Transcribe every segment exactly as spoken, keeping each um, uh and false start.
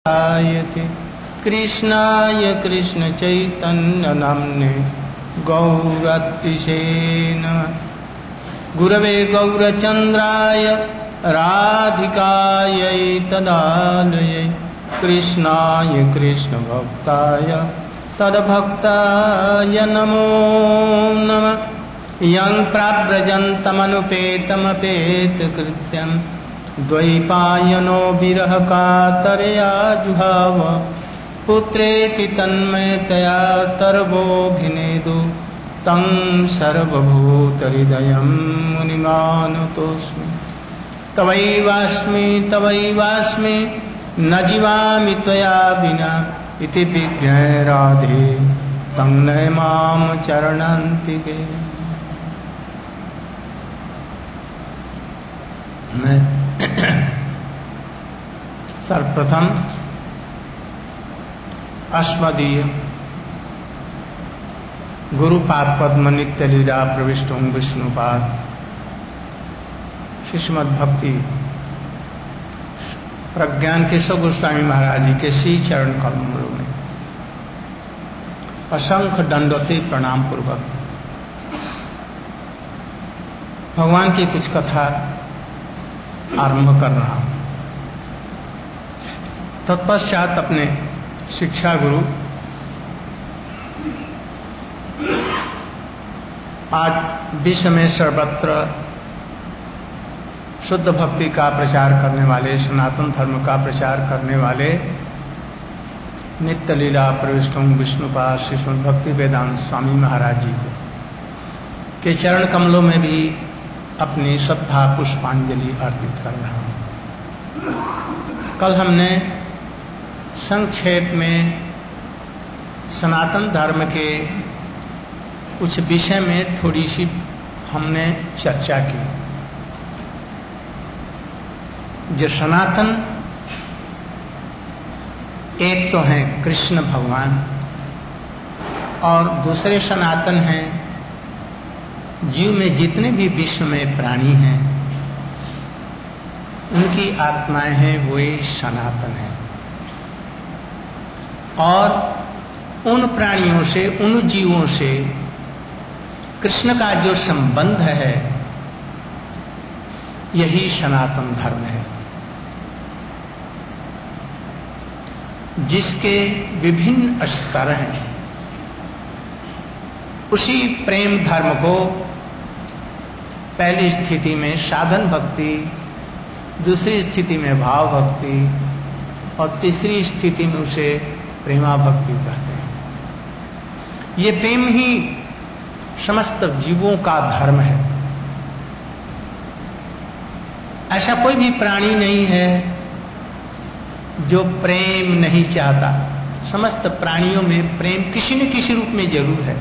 थे कृष्णाय कृष्ण चैतन्य नाम्ने गौरतिशे नमः। गुरवे गौरचंद्राय राधिकायै तदालये कृष्णाय कृष्ण भक्ताय तद्भक्ताय नमो नमः। यं प्राव्रजन्तमनुपेतमपेतकृत्यं द्वैपायनो विरह कातरया जुहाव पुत्रेति तन्मयतया तर्वोऽभिनेदु तं सर्वभूतहृदयं मुनिमानतोऽस्मि। तवैवास्मि तवैवास्मि न जीवामि त्वया विना इति विज्ञाय राधे तं नय मां चरणान्तिके। मैं सर्वप्रथम अस्मदीय गुरुपाद पद्म नित्य लीला प्रविष्टों विष्णुपाद श्रीमद् भक्ति प्रज्ञान केशव गोस्वामी महाराज जी के श्री चरण कमलों में असंख्य दंडवती प्रणाम पूर्वक भगवान की कुछ कथा आरंभ कर रहा हूं। तत्पश्चात अपने शिक्षा गुरु आज विश्व में सर्वत्र शुद्ध भक्ति का प्रचार करने वाले, सनातन धर्म का प्रचार करने वाले नित्य लीला प्रविष्टों विष्णुपाद श्रीमद् भक्ति वेदांत स्वामी महाराज जी को के चरण कमलों में भी अपनी श्रद्धा पुष्पांजलि अर्पित कर रहा हूं। कल हमने संक्षेप में सनातन धर्म के कुछ विषय में थोड़ी सी हमने चर्चा की। जो सनातन एक तो हैं कृष्ण भगवान और दूसरे सनातन हैं जीव में जितने भी विश्व में प्राणी हैं उनकी आत्माएं हैं वही सनातन है। और उन प्राणियों से, उन जीवों से कृष्ण का जो संबंध है यही सनातन धर्म है, जिसके विभिन्न स्तर हैं। उसी प्रेम धर्म को पहली स्थिति में साधन भक्ति, दूसरी स्थिति में भाव भक्ति और तीसरी स्थिति में उसे प्रेमा भक्ति कहते हैं। ये प्रेम ही समस्त जीवों का धर्म है। ऐसा कोई भी प्राणी नहीं है जो प्रेम नहीं चाहता। समस्त प्राणियों में प्रेम किसी न किसी रूप में जरूर है।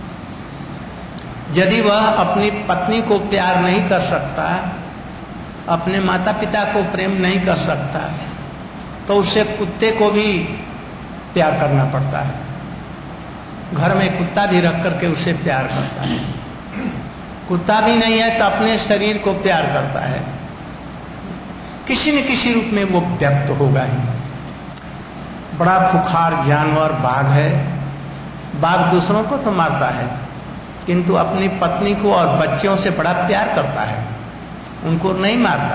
यदि वह अपनी पत्नी को प्यार नहीं कर सकता, अपने माता पिता को प्रेम नहीं कर सकता, तो उसे कुत्ते को भी प्यार करना पड़ता है। घर में कुत्ता भी रख करके उसे प्यार करता है। कुत्ता भी नहीं है तो अपने शरीर को प्यार करता है। किसी न किसी रूप में वो व्यक्त होगा ही। बड़ा खुखार जानवर बाघ है। बाघ दूसरों को तो मारता है किंतु अपनी पत्नी को और बच्चों से बड़ा प्यार करता है, उनको नहीं मारता।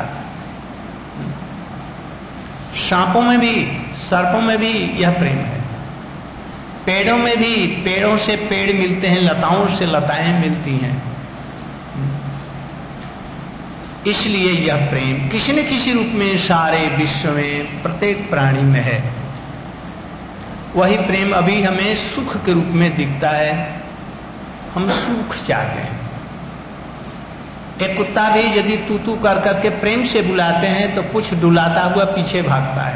सांपों में भी, सर्पों में भी यह प्रेम है। पेड़ों में भी, पेड़ों से पेड़ मिलते हैं, लताओं से लताएं मिलती हैं। इसलिए यह प्रेम किसी न किसी रूप में सारे विश्व में प्रत्येक प्राणी में है। वही प्रेम अभी हमें सुख के रूप में दिखता है। हम सुख चाहते हैं। एक कुत्ता भी यदि तू तू कर करके प्रेम से बुलाते हैं तो कुछ डुलाता हुआ पीछे भागता है।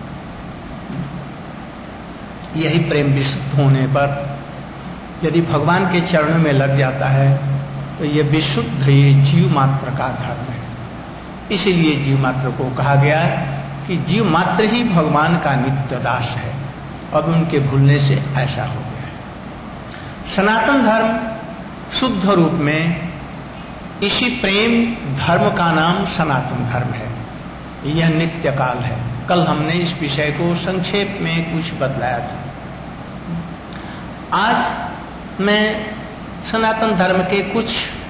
यही प्रेम विशुद्ध होने पर यदि भगवान के चरणों में लग जाता है तो ये विशुद्ध, ये जीव मात्र का धर्म है। इसीलिए जीव मात्र को कहा गया कि जीव मात्र ही भगवान का नित्य दास है। अब उनके भूलने से ऐसा हो गया है। सनातन धर्म शुद्ध रूप में इसी प्रेम धर्म का नाम सनातन धर्म है। यह नित्य काल है। कल हमने इस विषय को संक्षेप में कुछ बतलाया था। आज मैं सनातन धर्म के कुछ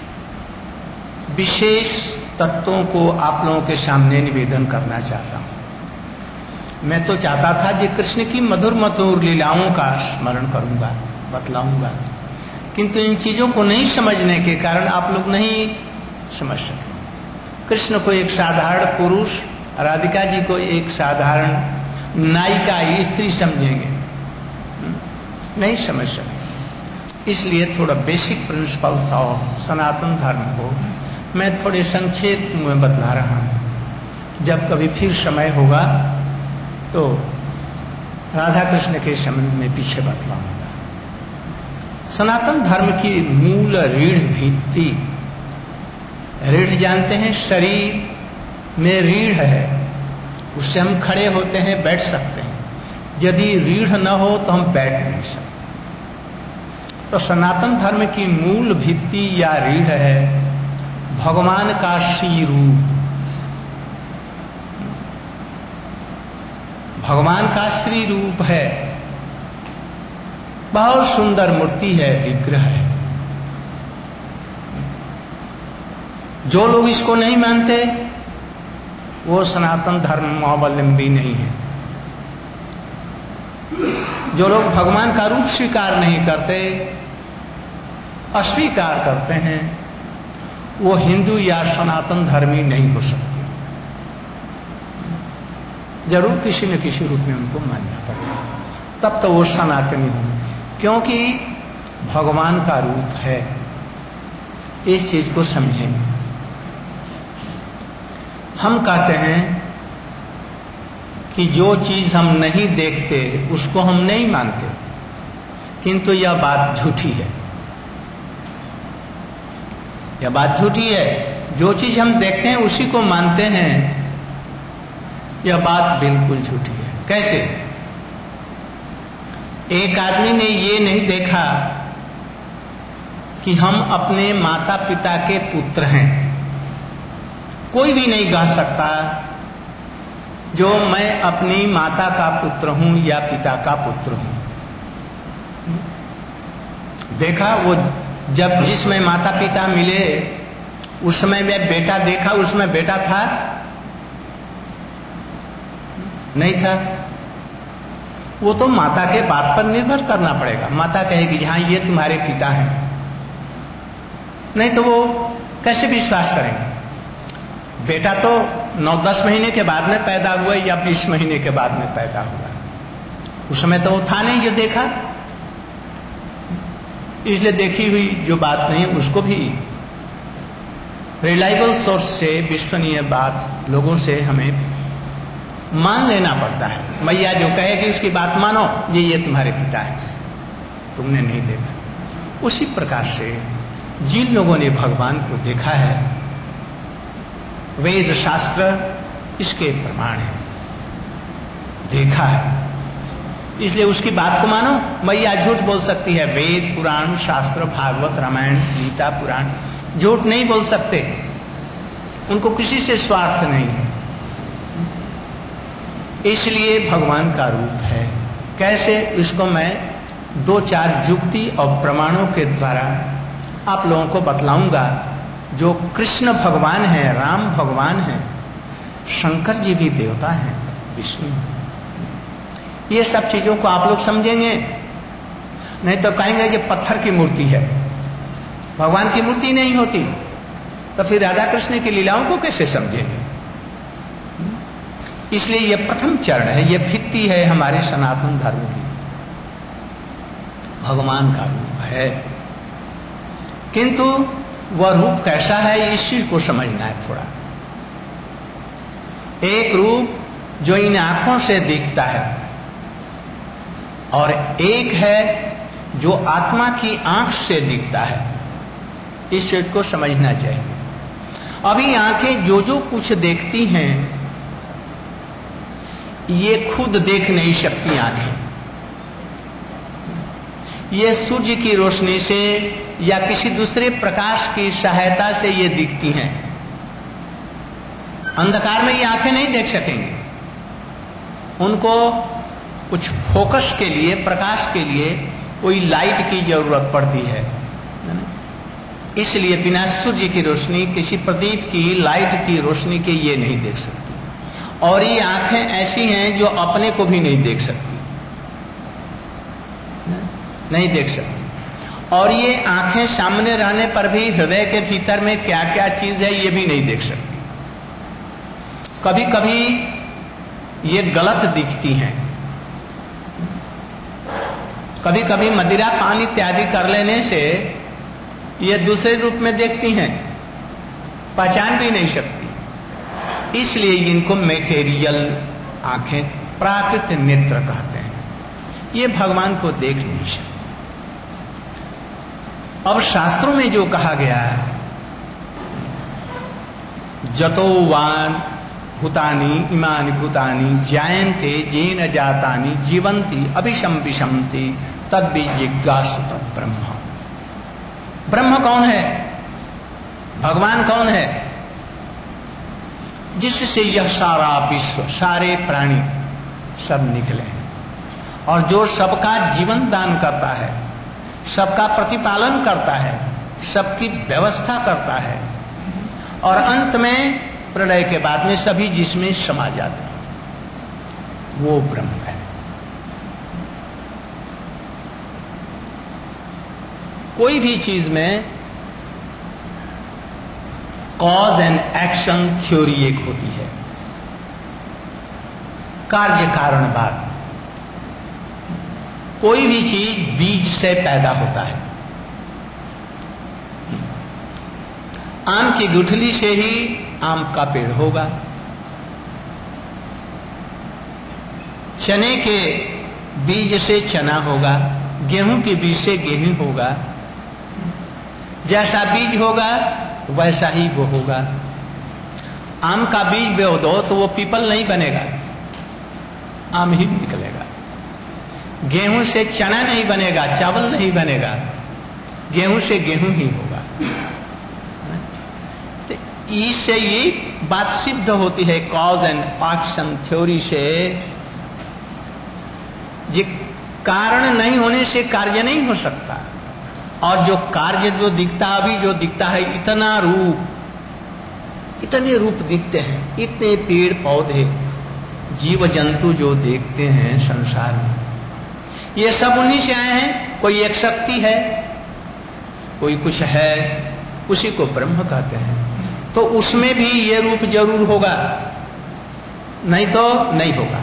विशेष तत्वों को आप लोगों के सामने निवेदन करना चाहता हूं। मैं तो चाहता था कि कृष्ण की मधुर मधुर लीलाओं का स्मरण करूंगा, बतलाऊंगा, किंतु इन चीजों को नहीं समझने के कारण आप लोग नहीं समझ सके। कृष्ण को एक साधारण पुरुष, राधिका जी को एक साधारण नायिका स्त्री समझेंगे, नहीं समझ सके। इसलिए थोड़ा बेसिक प्रिंसिपल्स ऑफ सनातन धर्म को मैं थोड़े संक्षेप में बतला रहा हूं। जब कभी फिर समय होगा तो राधा कृष्ण के संबंध में पीछे बतलाऊंगा। सनातन धर्म की मूल रीढ़ भित्ति, रीढ़ जानते हैं, शरीर में रीढ़ है, उससे हम खड़े होते हैं, बैठ सकते हैं। यदि रीढ़ न हो तो हम बैठ नहीं सकते। तो सनातन धर्म की मूल भित्ति या रीढ़ है भगवान का श्री रूप। भगवान का श्री रूप है, बहुत सुंदर मूर्ति है, विग्रह है। जो लोग इसको नहीं मानते वो सनातन धर्मावलंबी नहीं है। जो लोग भगवान का रूप स्वीकार नहीं करते, अस्वीकार करते हैं, वो हिंदू या सनातन धर्मी नहीं हो सकते। जरूर किसी न किसी रूप में उनको मानना पड़ेगा, तब तो वो सनातनी होंगे, क्योंकि भगवान का रूप है। इस चीज को समझेंगे। हम कहते हैं कि जो चीज हम नहीं देखते उसको हम नहीं मानते, किंतु यह बात झूठी है। यह बात झूठी है। जो चीज हम देखते हैं उसी को मानते हैं, यह बात बिल्कुल झूठी है। कैसे? एक आदमी ने ये नहीं देखा कि हम अपने माता पिता के पुत्र हैं। कोई भी नहीं कह सकता जो मैं अपनी माता का पुत्र हूं या पिता का पुत्र हूं। देखा, वो जब जिसमें माता पिता मिले उस समय में बेटा देखा, उसमें बेटा था? नहीं था। वो तो माता के बात पर निर्भर करना पड़ेगा। माता कहेगी हाँ ये तुम्हारे पिता हैं, नहीं तो वो कैसे विश्वास करेंगे? बेटा तो नौ दस महीने के बाद में पैदा हुआ या बीस महीने के बाद में पैदा हुआ, उस समय तो वो था नहीं जो देखा। इसलिए देखी हुई जो बात नहीं उसको भी रिलायबल सोर्स से, विश्वसनीय बात लोगों से हमें मान लेना पड़ता है। मैया जो कहेगी उसकी बात मानो, ये ये तुम्हारे पिता है, तुमने नहीं देखा। उसी प्रकार से जिन लोगों ने भगवान को देखा है, वेद शास्त्र इसके प्रमाण है, देखा है, इसलिए उसकी बात को मानो। मैया झूठ बोल सकती है, वेद पुराण शास्त्र भागवत रामायण गीता पुराण झूठ नहीं बोल सकते, उनको किसी से स्वार्थ नहीं है। इसलिए भगवान का रूप है। कैसे? इसको मैं दो चार युक्ति और प्रमाणों के द्वारा आप लोगों को बतलाऊंगा। जो कृष्ण भगवान है, राम भगवान है, शंकर जी भी देवता हैं, विष्णु, ये सब चीजों को आप लोग समझेंगे। नहीं तो कहेंगे कि पत्थर की मूर्ति है, भगवान की मूर्ति नहीं होती, तो फिर राधा कृष्ण की लीलाओं को कैसे समझेंगे? इसलिए यह प्रथम चरण है, यह भित्ति है हमारे सनातन धर्म की। भगवान का रूप है, किंतु वह रूप कैसा है इस चीज को समझना है थोड़ा। एक रूप जो इन आंखों से दिखता है और एक है जो आत्मा की आंख से दिखता है, इस चीज को समझना चाहिए। अभी आंखें जो जो कुछ देखती हैं ये खुद देख नहीं सकती आंखें, ये सूर्य की रोशनी से या किसी दूसरे प्रकाश की सहायता से ये दिखती हैं। अंधकार में ये आंखें नहीं देख सकेंगी। उनको कुछ फोकस के लिए, प्रकाश के लिए कोई लाइट की जरूरत पड़ती है। इसलिए बिना सूर्य की रोशनी, किसी प्रदीप की, लाइट की रोशनी के ये नहीं देख सकती। और ये आंखें ऐसी हैं जो अपने को भी नहीं देख सकती, नहीं देख सकती। और ये आंखें सामने रहने पर भी हृदय के भीतर में क्या क्या चीज है ये भी नहीं देख सकती। कभी कभी ये गलत दिखती हैं, कभी कभी मदिरा पान इत्यादि कर लेने से ये दूसरे रूप में देखती हैं, पहचान भी नहीं सकती। इसलिए इनको मेटेरियल आंखें, प्राकृत नेत्र कहते हैं। ये भगवान को देख नहीं सकते। अब शास्त्रों में जो कहा गया है, जतो वान भूतानि इमानि भूतानि जायन्ते जेन जातानि जीवन्ति अभिशम विषमति तद्वि जिज्ञासु तत् ब्रह्म। ब्रह्म कौन है? भगवान कौन है? जिससे यह सारा विश्व, सारे प्राणी सब निकले हैं और जो सबका जीवन दान करता है, सबका प्रतिपालन करता है, सबकी व्यवस्था करता है और अंत में प्रलय के बाद में सभी जिसमें समा जाते हैं, वो ब्रह्म है। कोई भी चीज में कॉज एंड एक्शन थ्योरी एक होती है, कार्य कारणवाद। कोई भी चीज बीज से पैदा होता है। आम की गुठली से ही आम का पेड़ होगा, चने के बीज से चना होगा, गेहूं के बीज से गेहूं होगा। जैसा बीज होगा वैसा ही वो होगा। आम का बीज बो दो तो वो पीपल नहीं बनेगा, आम ही निकलेगा। गेहूं से चना नहीं बनेगा, चावल नहीं बनेगा, गेहूं से गेहूं ही होगा। तो इससे ये बात सिद्ध होती है कॉज एंड एक्शन थ्योरी से, ये कारण नहीं होने से कार्य नहीं हो सकता। और जो कार्य जो दिखता, अभी जो दिखता है, इतना रूप, इतने रूप दिखते हैं, इतने पेड़ पौधे जीव जंतु जो देखते हैं संसार में, ये सब उन्हीं से आए हैं। कोई एक शक्ति है, कोई कुछ है, उसी को ब्रह्म कहते हैं। तो उसमें भी ये रूप जरूर होगा, नहीं तो नहीं होगा।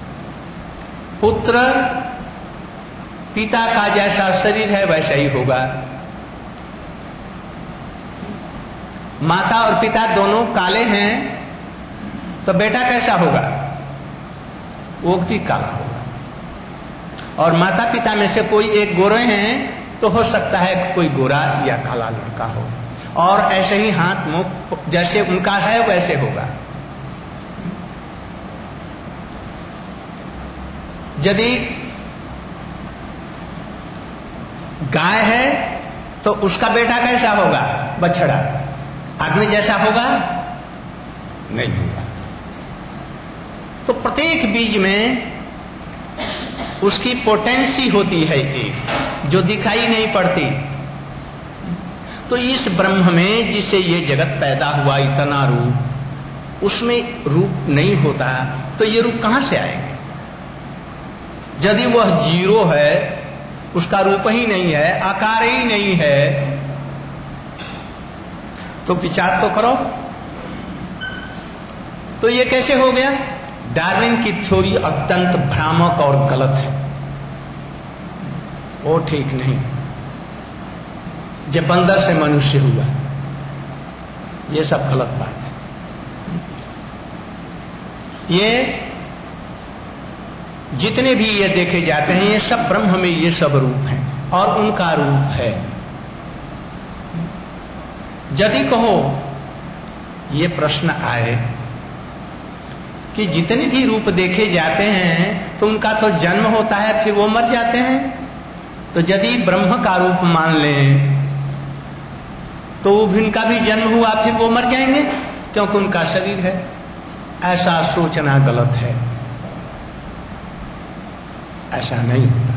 पुत्र पिता का जैसा शरीर है वैसा ही होगा। माता और पिता दोनों काले हैं तो बेटा कैसा होगा? वो भी काला होगा। और माता पिता में से कोई एक गोरे हैं तो हो सकता है कोई गोरा या काला लड़का हो। और ऐसे ही हाथ मुख जैसे उनका है वैसे होगा। यदि गाय है तो उसका बेटा कैसा होगा? बछड़ा। आदमी जैसा होगा? नहीं होगा। तो प्रत्येक बीज में उसकी पोटेंसी होती है एक, जो दिखाई नहीं पड़ती। तो इस ब्रह्म में जिसे ये जगत पैदा हुआ, इतना रूप, उसमें रूप नहीं होता तो ये रूप कहां से आएंगे? यदि वह जीरो है, उसका रूप ही नहीं है, आकार ही नहीं है, तो विचार तो करो। तो ये कैसे हो गया? डार्विन की थ्योरी अत्यंत भ्रामक और गलत है, वो ठीक नहीं। जब बंदर से मनुष्य हुआ, ये सब गलत बात है। ये जितने भी ये देखे जाते हैं, ये सब ब्रह्म में ये सब रूप हैं और उनका रूप है। यदि कहो ये प्रश्न आए कि जितने भी रूप देखे जाते हैं तो उनका तो जन्म होता है, फिर वो मर जाते हैं। तो यदि ब्रह्म का रूप मान लें तो उनका भी जन्म हुआ, फिर वो मर जाएंगे क्योंकि उनका शरीर है। ऐसा सोचना गलत है। ऐसा नहीं होता।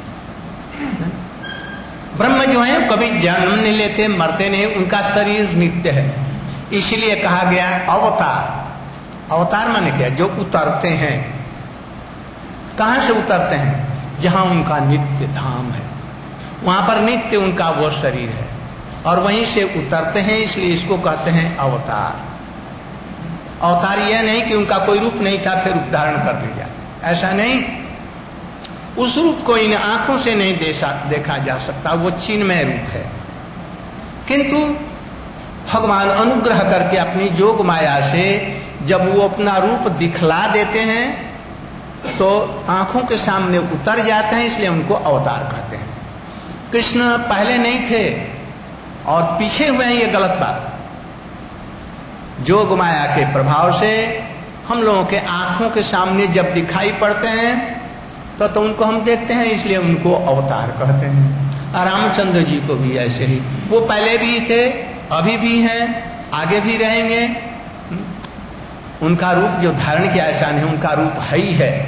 ब्रह्म जो है कभी जन्म नहीं लेते, मरते नहीं, उनका शरीर नित्य है। इसलिए कहा गया अवतार। अवतार माने क्या? जो उतरते हैं। कहां से उतरते हैं? जहां उनका नित्य धाम है, वहां पर नित्य उनका वो शरीर है, और वहीं से उतरते हैं, इसलिए इसको कहते हैं अवतार। अवतार यह नहीं कि उनका कोई रूप नहीं था फिर रूप धारण कर लिया, ऐसा नहीं। उस रूप को इन आंखों से नहीं देखा जा सकता, वो चिन्मय रूप है। किंतु भगवान अनुग्रह करके अपनी जोग माया से जब वो अपना रूप दिखला देते हैं तो आंखों के सामने उतर जाते हैं, इसलिए उनको अवतार कहते हैं। कृष्ण पहले नहीं थे और पीछे हुए हैं, ये गलत बात। जोग माया के प्रभाव से हम लोगों के आंखों के सामने जब दिखाई पड़ते हैं तो, तो उनको हम देखते हैं, इसलिए उनको अवतार कहते हैं। रामचंद्र जी को भी ऐसे ही, वो पहले भी थे, अभी भी हैं, आगे भी रहेंगे। उनका रूप जो धारण किया ऐसा नहीं, उनका रूप है ही है।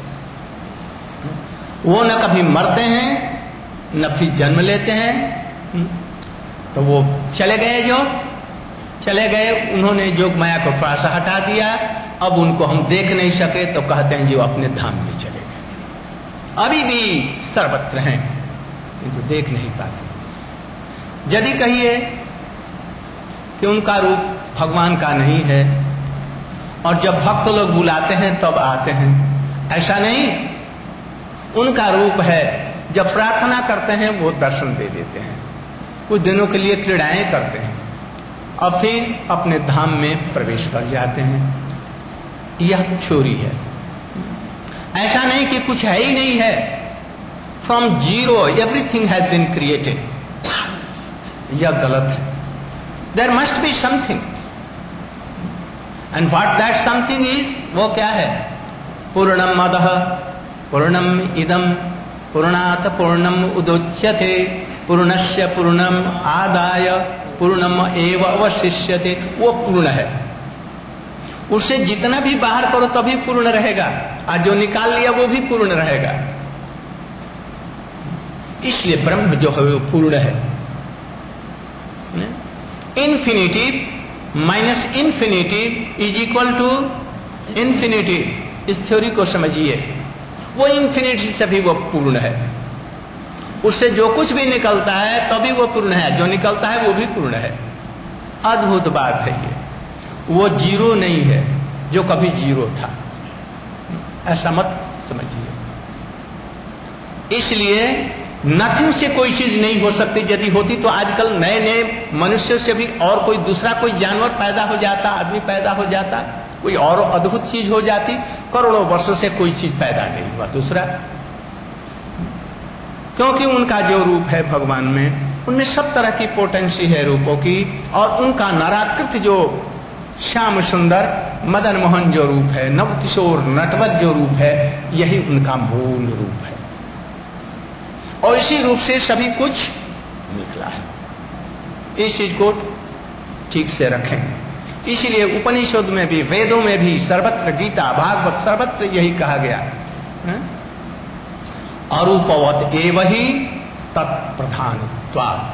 वो न कभी मरते हैं न फिर जन्म लेते हैं। तो वो चले गए, जो चले गए उन्होंने जोग माया को थोड़ा सा हटा दिया। अब उनको हम देख नहीं सके तो कहते हैं जो अपने धाम में चले गए। अभी भी सर्वत्र हैं किंतु तो देख नहीं पाते। यदि कहिए कि उनका रूप भगवान का नहीं है और जब भक्त लोग बुलाते हैं तब आते हैं, ऐसा नहीं। उनका रूप है, जब प्रार्थना करते हैं वो दर्शन दे देते हैं, कुछ दिनों के लिए क्रीड़ाएं करते हैं और फिर अपने धाम में प्रवेश कर जाते हैं। यह थ्योरी है, ऐसा नहीं कि कुछ है ही नहीं है। From zero everything has been created, यह गलत है। There must be something, and what that something is, वो क्या है? पूर्णम मदः पूर्णम इदम पूर्णात पूर्णम उदोच्यते पूर्णस्य पूर्णम आदाय पूर्णम एव अवशिष्यते। वो पूर्ण है, उसे जितना भी बाहर करो तभी पूर्ण रहेगा, और जो निकाल लिया वो भी पूर्ण रहेगा। इसलिए ब्रह्म जो है वो पूर्ण है। Infinity minus infinity is equal to infinity. इस थ्योरी को समझिए, वो इन्फिनिटी से भी वो पूर्ण है। उससे जो कुछ भी निकलता है तभी वो पूर्ण है, जो निकलता है वो भी पूर्ण है। अद्भुत बात है ये। वो जीरो नहीं है जो कभी जीरो था, ऐसा मत समझिए। इसलिए नथिंग से कोई चीज नहीं हो सकती। यदि होती तो आजकल नए नए मनुष्य से भी और कोई दूसरा कोई जानवर पैदा हो जाता, आदमी पैदा हो जाता, कोई और अद्भुत चीज हो जाती। करोड़ों वर्षों से कोई चीज पैदा नहीं हुआ दूसरा, क्योंकि उनका जो रूप है भगवान में, उनमें सब तरह की पोटेंसी है रूपों की। और उनका नराकृत जो श्याम सुंदर मदन मोहन जो रूप है, नव किशोर नटवर जो रूप है, यही उनका मूल रूप है। और इसी रूप से सभी कुछ निकला है। इस चीज को ठीक से रखें। इसलिए उपनिषद में भी, वेदों में भी, सर्वत्र, गीता भागवत सर्वत्र यही कहा गया, अरूपवत एव ही तत्प्रधानत्वात्।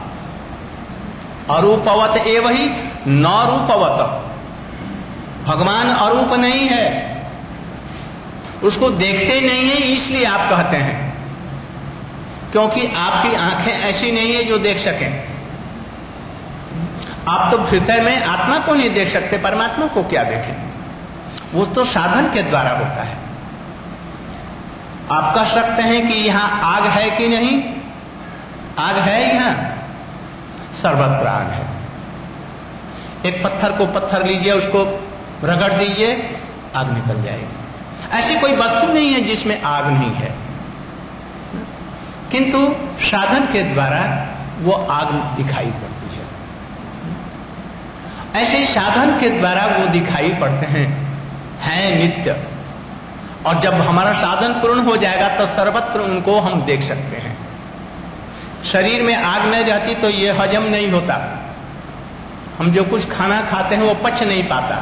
अरूपवत एव ही न रूपवत। भगवान अरूप नहीं है, उसको देखते नहीं है, इसलिए आप कहते हैं, क्योंकि आपकी आंखें ऐसी नहीं है जो देख सकें। आप तो हृदय में आत्मा को नहीं देख सकते, परमात्मा को क्या देखेंगे? वो तो साधन के द्वारा होता है। आप कह सकते हैं कि यहां आग है कि नहीं? आग है, यहां सर्वत्र आग है। एक पत्थर को पत्थर लीजिए, उसको रगड़ दीजिए, आग निकल जाएगी। ऐसी कोई वस्तु नहीं है जिसमें आग नहीं है, किंतु साधन के द्वारा वो आग दिखाई पड़ती है। ऐसे ही साधन के द्वारा वो दिखाई पड़ते हैं, हैं नित्य। और जब हमारा साधन पूर्ण हो जाएगा तो सर्वत्र उनको हम देख सकते हैं। शरीर में आग नहीं रहती तो ये हजम नहीं होता। हम जो कुछ खाना खाते हैं वो पच नहीं पाता।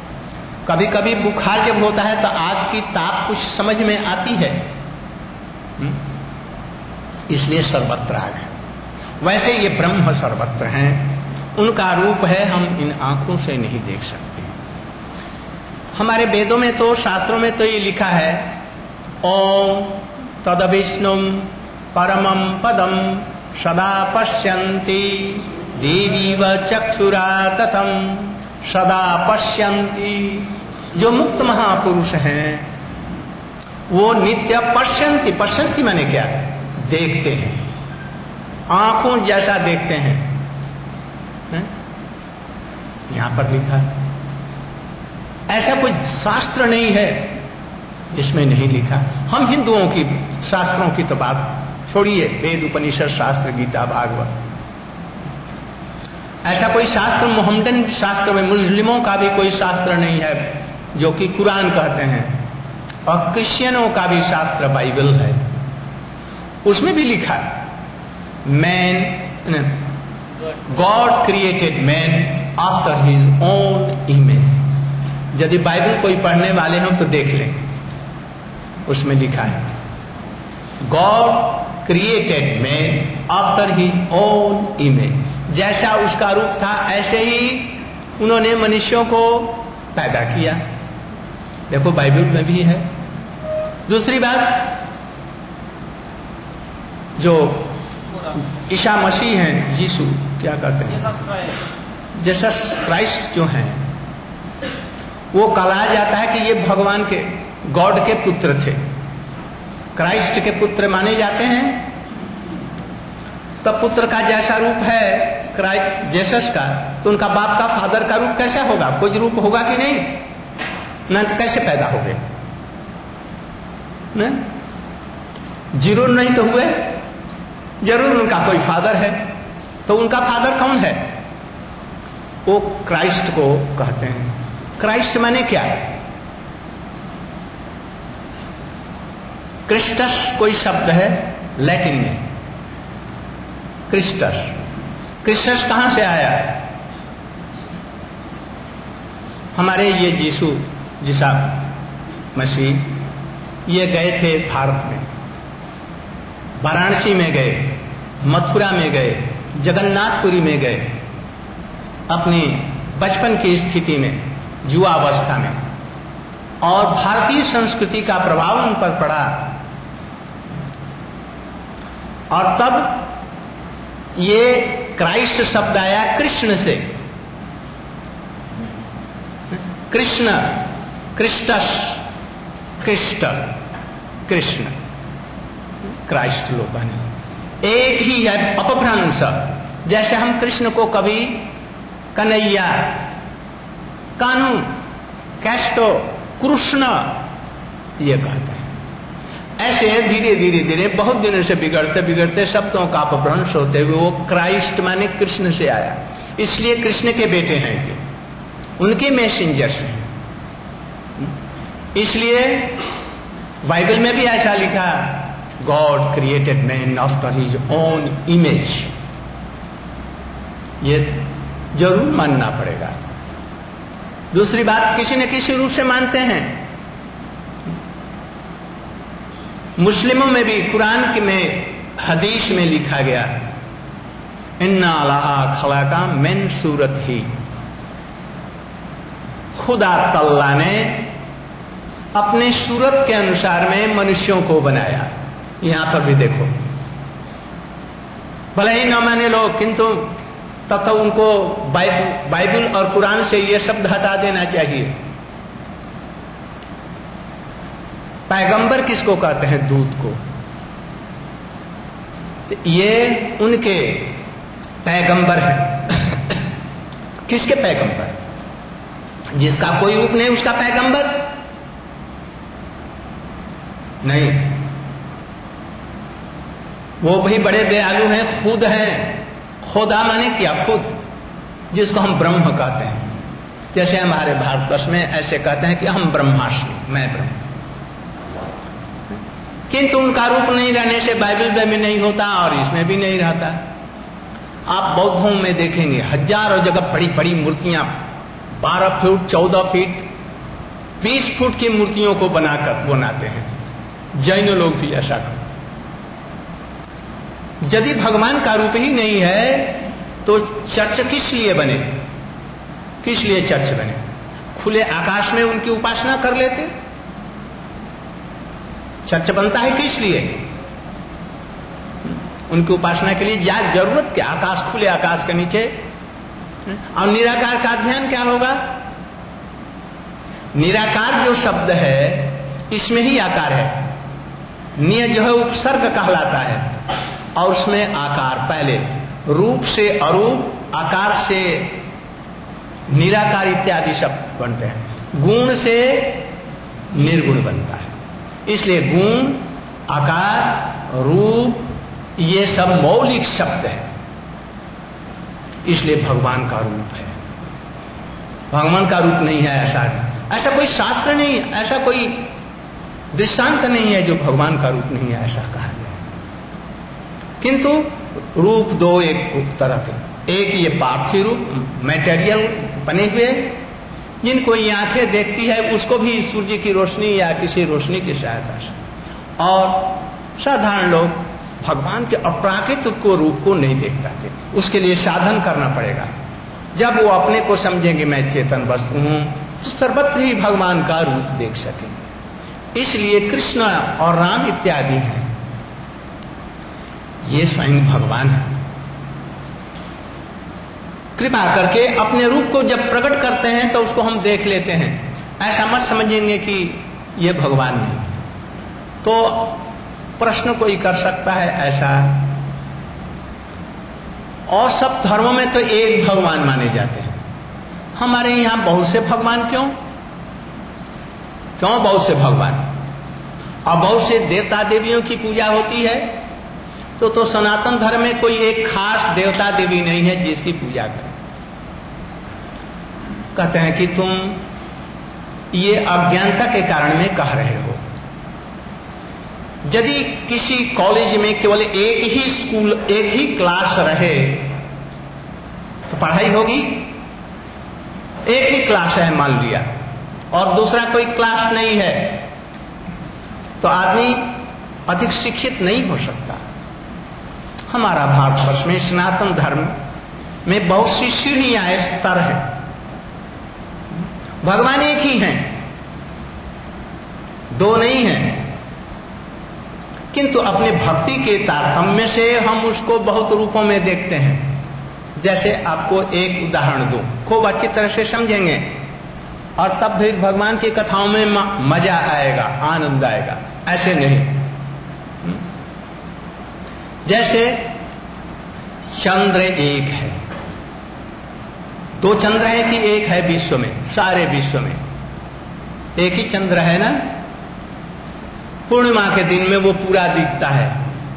कभी कभी बुखार जब होता है तो आग की ताप कुछ समझ में आती है, इसलिए सर्वत्र आ गए। वैसे ये ब्रह्म सर्वत्र हैं, उनका रूप है, हम इन आंखों से नहीं देख सकते। हमारे वेदों में तो, शास्त्रों में तो ये लिखा है, ओम तदविष्णुम परमं पदम सदा पश्यन्ति देवी व चक्षुरा तथम सदा पश्यन्ति। जो मुक्त महापुरुष हैं वो नित्य पश्यन्ति, पश्यन्ति माने क्या? देखते हैं, आंखों जैसा देखते हैं, है? यहां पर लिखा है। ऐसा कोई शास्त्र नहीं है जिसमें नहीं लिखा। हम हिंदुओं की शास्त्रों की तो बात छोड़िए, वेद उपनिषद शास्त्र गीता भागवत, ऐसा कोई शास्त्र मोहम्मदन शास्त्र में, मुस्लिमों का भी कोई शास्त्र नहीं है जो कि कुरान कहते हैं, और क्रिश्चियनों का भी शास्त्र बाइबल है। उसमें भी लिखा है man, God created man after his own image. यदि बाइबल कोई पढ़ने वाले हो तो देख लेंगे, उसमें लिखा है God created man after his own image. जैसा उसका रूप था ऐसे ही उन्होंने मनुष्यों को पैदा किया। देखो बाइबल में भी है। दूसरी बात, जो ईसा मसीह हैं, यीशु क्या कहते हैं, जीसस क्राइस्ट जो हैं, वो कहा जाता है कि ये भगवान के, गॉड के पुत्र थे। क्राइस्ट के पुत्र माने जाते हैं। तब पुत्र का जैसा रूप है क्राइस्ट जीसस का, तो उनका बाप का, फादर का रूप कैसा होगा? कुछ रूप होगा कि नहीं? न तो कैसे पैदा हो गए? जरूर नहीं तो हुए, जरूर उनका कोई फादर है। तो उनका फादर कौन है? वो क्राइस्ट को कहते हैं। क्राइस्ट माने क्या? क्रिस्टस कोई शब्द है लैटिन में, क्रिस्टस। क्रिस्टस कहां से आया? हमारे ये यीशु जिसा मसीह, ये गए थे भारत में, वाराणसी में गए, मथुरा में गए, जगन्नाथपुरी में गए, अपनी बचपन की स्थिति में, युवावस्था में, और भारतीय संस्कृति का प्रभाव उन पर पड़ा। और तब ये क्राइस्ट शब्द आया कृष्ण से। Krishna, Christus, Christ, Krishna, Christ लोग बने। एक ही है, अपभ्रंश। जैसे हम कृष्ण को कभी कन्हैया, कानू, कैस्टो, कृष्ण ये कहते हैं। ऐसे धीरे धीरे धीरे बहुत दिनों से बिगड़ते बिगड़ते शब्दों का अपभ्रंश होते हुए वो क्राइस्ट माने कृष्ण से आया। इसलिए कृष्ण के बेटे हैं ये, उनके मैसेंजर्स हैं। इसलिए बाइबल में भी ऐसा लिखा, God created man after his own image. ये जरूर मानना पड़ेगा। दूसरी बात, किसी न किसी रूप से मानते हैं। मुस्लिमों में भी कुरान के में, हदीस में लिखा गया, इन्ना अल्लाह खलाका मिन सूरत ही, खुदा तल्ला ने अपने सूरत के अनुसार में मनुष्यों को बनाया। यहां पर भी देखो, भले ही न माने लोग, किंतु तब तो उनको बाइबल और कुरान से ये शब्द हटा देना चाहिए। पैगंबर किसको कहते हैं? दूत को। तो ये उनके पैगंबर हैं। किसके पैगंबर? जिसका कोई रूप नहीं उसका पैगंबर नहीं। वो भी बड़े दयालु हैं, खुद हैं। खुदा माने क्या? खुद, जिसको हम ब्रह्म कहते हैं। जैसे हमारे भारतवर्ष में ऐसे कहते हैं कि हम ब्रह्मास्मि, मैं ब्रह्म। किंतु उनका रूप नहीं रहने से बाइबल में भी नहीं होता और इसमें भी नहीं रहता। आप बौद्धों में देखेंगे हजारों जगह बड़ी बड़ी मूर्तियां, बारह फीट, चौदह फीट, बीस फुट की मूर्तियों को बनाकर बनाते हैं। जैन लोग भी ऐसा यदि भगवान का रूप ही नहीं है तो चर्च किस लिए बने, किस लिए चर्च बने? खुले आकाश में उनकी उपासना कर लेते। चर्च बनता है किस लिए? उनकी उपासना के लिए। या जरूरत क्या आकाश, खुले आकाश के नीचे? और निराकार का ध्यान क्या होगा? निराकार जो शब्द है इसमें ही आकार है। निय जो है उपसर्ग कहलाता है और उसमें आकार पहले, रूप से अरूप, आकार से निराकार इत्यादि शब्द बनते हैं। गुण से निर्गुण बनता है। इसलिए गुण, आकार, रूप ये सब मौलिक शब्द है। इसलिए भगवान का रूप है। भगवान का रूप नहीं है ऐसा ऐसा कोई शास्त्र नहीं, ऐसा कोई दृष्टांत नहीं है जो भगवान का रूप नहीं है ऐसा कहा गया। किंतु रूप दो एक तरह के, एक ये पार्थिव रूप मैटेरियल बने हुए जिनको ये आंखें देखती है, उसको भी सूर्य की रोशनी या किसी रोशनी की सहायता से, और साधारण लोग भगवान के अपराकृत को रूप को नहीं देख पाते। उसके लिए साधन करना पड़ेगा। जब वो अपने को समझेंगे मैं चेतन वस्तु हूं तो सर्वत्र ही भगवान का रूप देख सकेंगे। इसलिए कृष्ण और राम इत्यादि हैं, ये स्वयं भगवान है। कृपा करके अपने रूप को जब प्रकट करते हैं तो उसको हम देख लेते हैं। ऐसा मत समझेंगे कि ये भगवान नहीं है। तो प्रश्न कोई कर सकता है ऐसा, और सब धर्मों में तो एक भगवान माने जाते हैं, हमारे यहां बहुत से भगवान क्यों क्यों बहुत से भगवान और बहुत से देवता देवियों की पूजा होती है। तो तो सनातन धर्म में कोई एक खास देवता देवी नहीं है जिसकी पूजा करें। कहते हैं कि तुम ये अज्ञानता के कारण में कह रहे हो। यदि किसी कॉलेज में केवल एक ही स्कूल, एक ही क्लास रहे तो पढ़ाई होगी। एक ही क्लास है मान लिया और दूसरा कोई क्लास नहीं है तो आदमी अधिक शिक्षित नहीं हो सकता। हमारा भारतवर्ष में सनातन धर्म में बहुत सी सीढ़ियां, स्तर है। भगवान एक ही हैं, दो नहीं हैं, किंतु अपने भक्ति के तारतम्य से हम उसको बहुत रूपों में देखते हैं। जैसे आपको एक उदाहरण दूं, खूब अच्छी तरह से समझेंगे और तब फिर भगवान की कथाओं में मजा आएगा, आनंद आएगा। ऐसे नहीं, जैसे चंद्र एक है, दो चंद्र है कि एक है विश्व में, सारे विश्व में एक ही चंद्र है ना। पूर्णिमा के दिन में वो पूरा दिखता है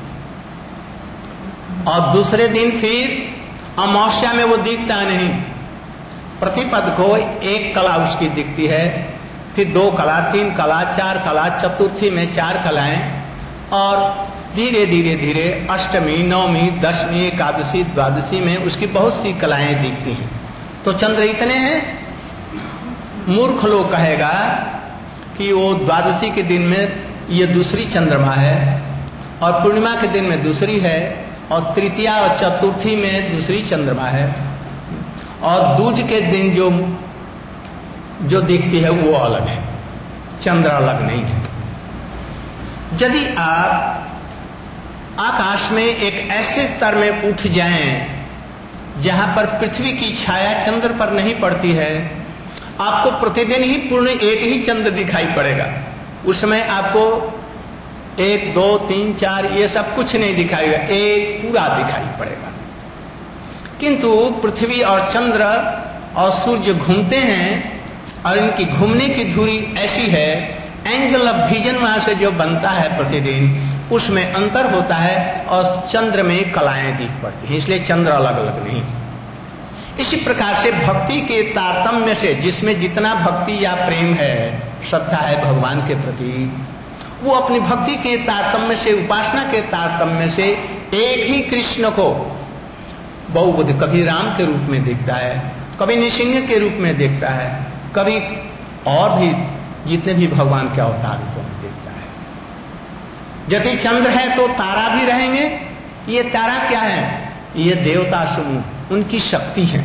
और दूसरे दिन फिर अमावस्या में वो दिखता नहीं। प्रतिपद को एक कला उसकी दिखती है, फिर दो कला, तीन कला, चार कला, चतुर्थी में चार कलाएं, और धीरे धीरे धीरे अष्टमी, नवमी, दशमी, एकादशी, द्वादशी में उसकी बहुत सी कलाएं दिखती हैं। तो चंद्र इतने हैं। मूर्ख लोग कहेगा कि वो द्वादशी के दिन में ये दूसरी चंद्रमा है और पूर्णिमा के दिन में दूसरी है और तृतीया और चतुर्थी में दूसरी चंद्रमा है और दूज के दिन जो जो दिखती है वो अलग है, चंद्र अलग नहीं है। यदि आप आकाश में एक ऐसे स्तर में उठ जाएं जहां पर पृथ्वी की छाया चंद्र पर नहीं पड़ती है, आपको प्रतिदिन ही पूर्ण एक ही चंद्र दिखाई पड़ेगा। उस समय आपको एक, दो, तीन, चार ये सब कुछ नहीं दिखाई देगा, एक पूरा दिखाई पड़ेगा। किंतु पृथ्वी और चंद्र और सूर्य घूमते हैं और इनकी घूमने की धुरी ऐसी है, एंगल ऑफ विजन वहां से जो बनता है प्रतिदिन उसमें अंतर होता है और चंद्र में कलाएं दिख पड़ती हैं, इसलिए चंद्र अलग अलग नहीं। इसी प्रकार से भक्ति के तारतम्य से, जिसमें जितना भक्ति या प्रेम है, श्रद्धा है भगवान के प्रति, वो अपनी भक्ति के तारतम्य से, उपासना के तारतम्य से एक ही कृष्ण को बहुबुध, कभी राम के रूप में देखता है, कभी नृसिंह के रूप में देखता है, कभी और भी जितने भी भगवान के अवतार रूपों में देखता है। यदि चंद्र है तो तारा भी रहेंगे ये तारा क्या है? ये देवता समूह, उनकी शक्ति है।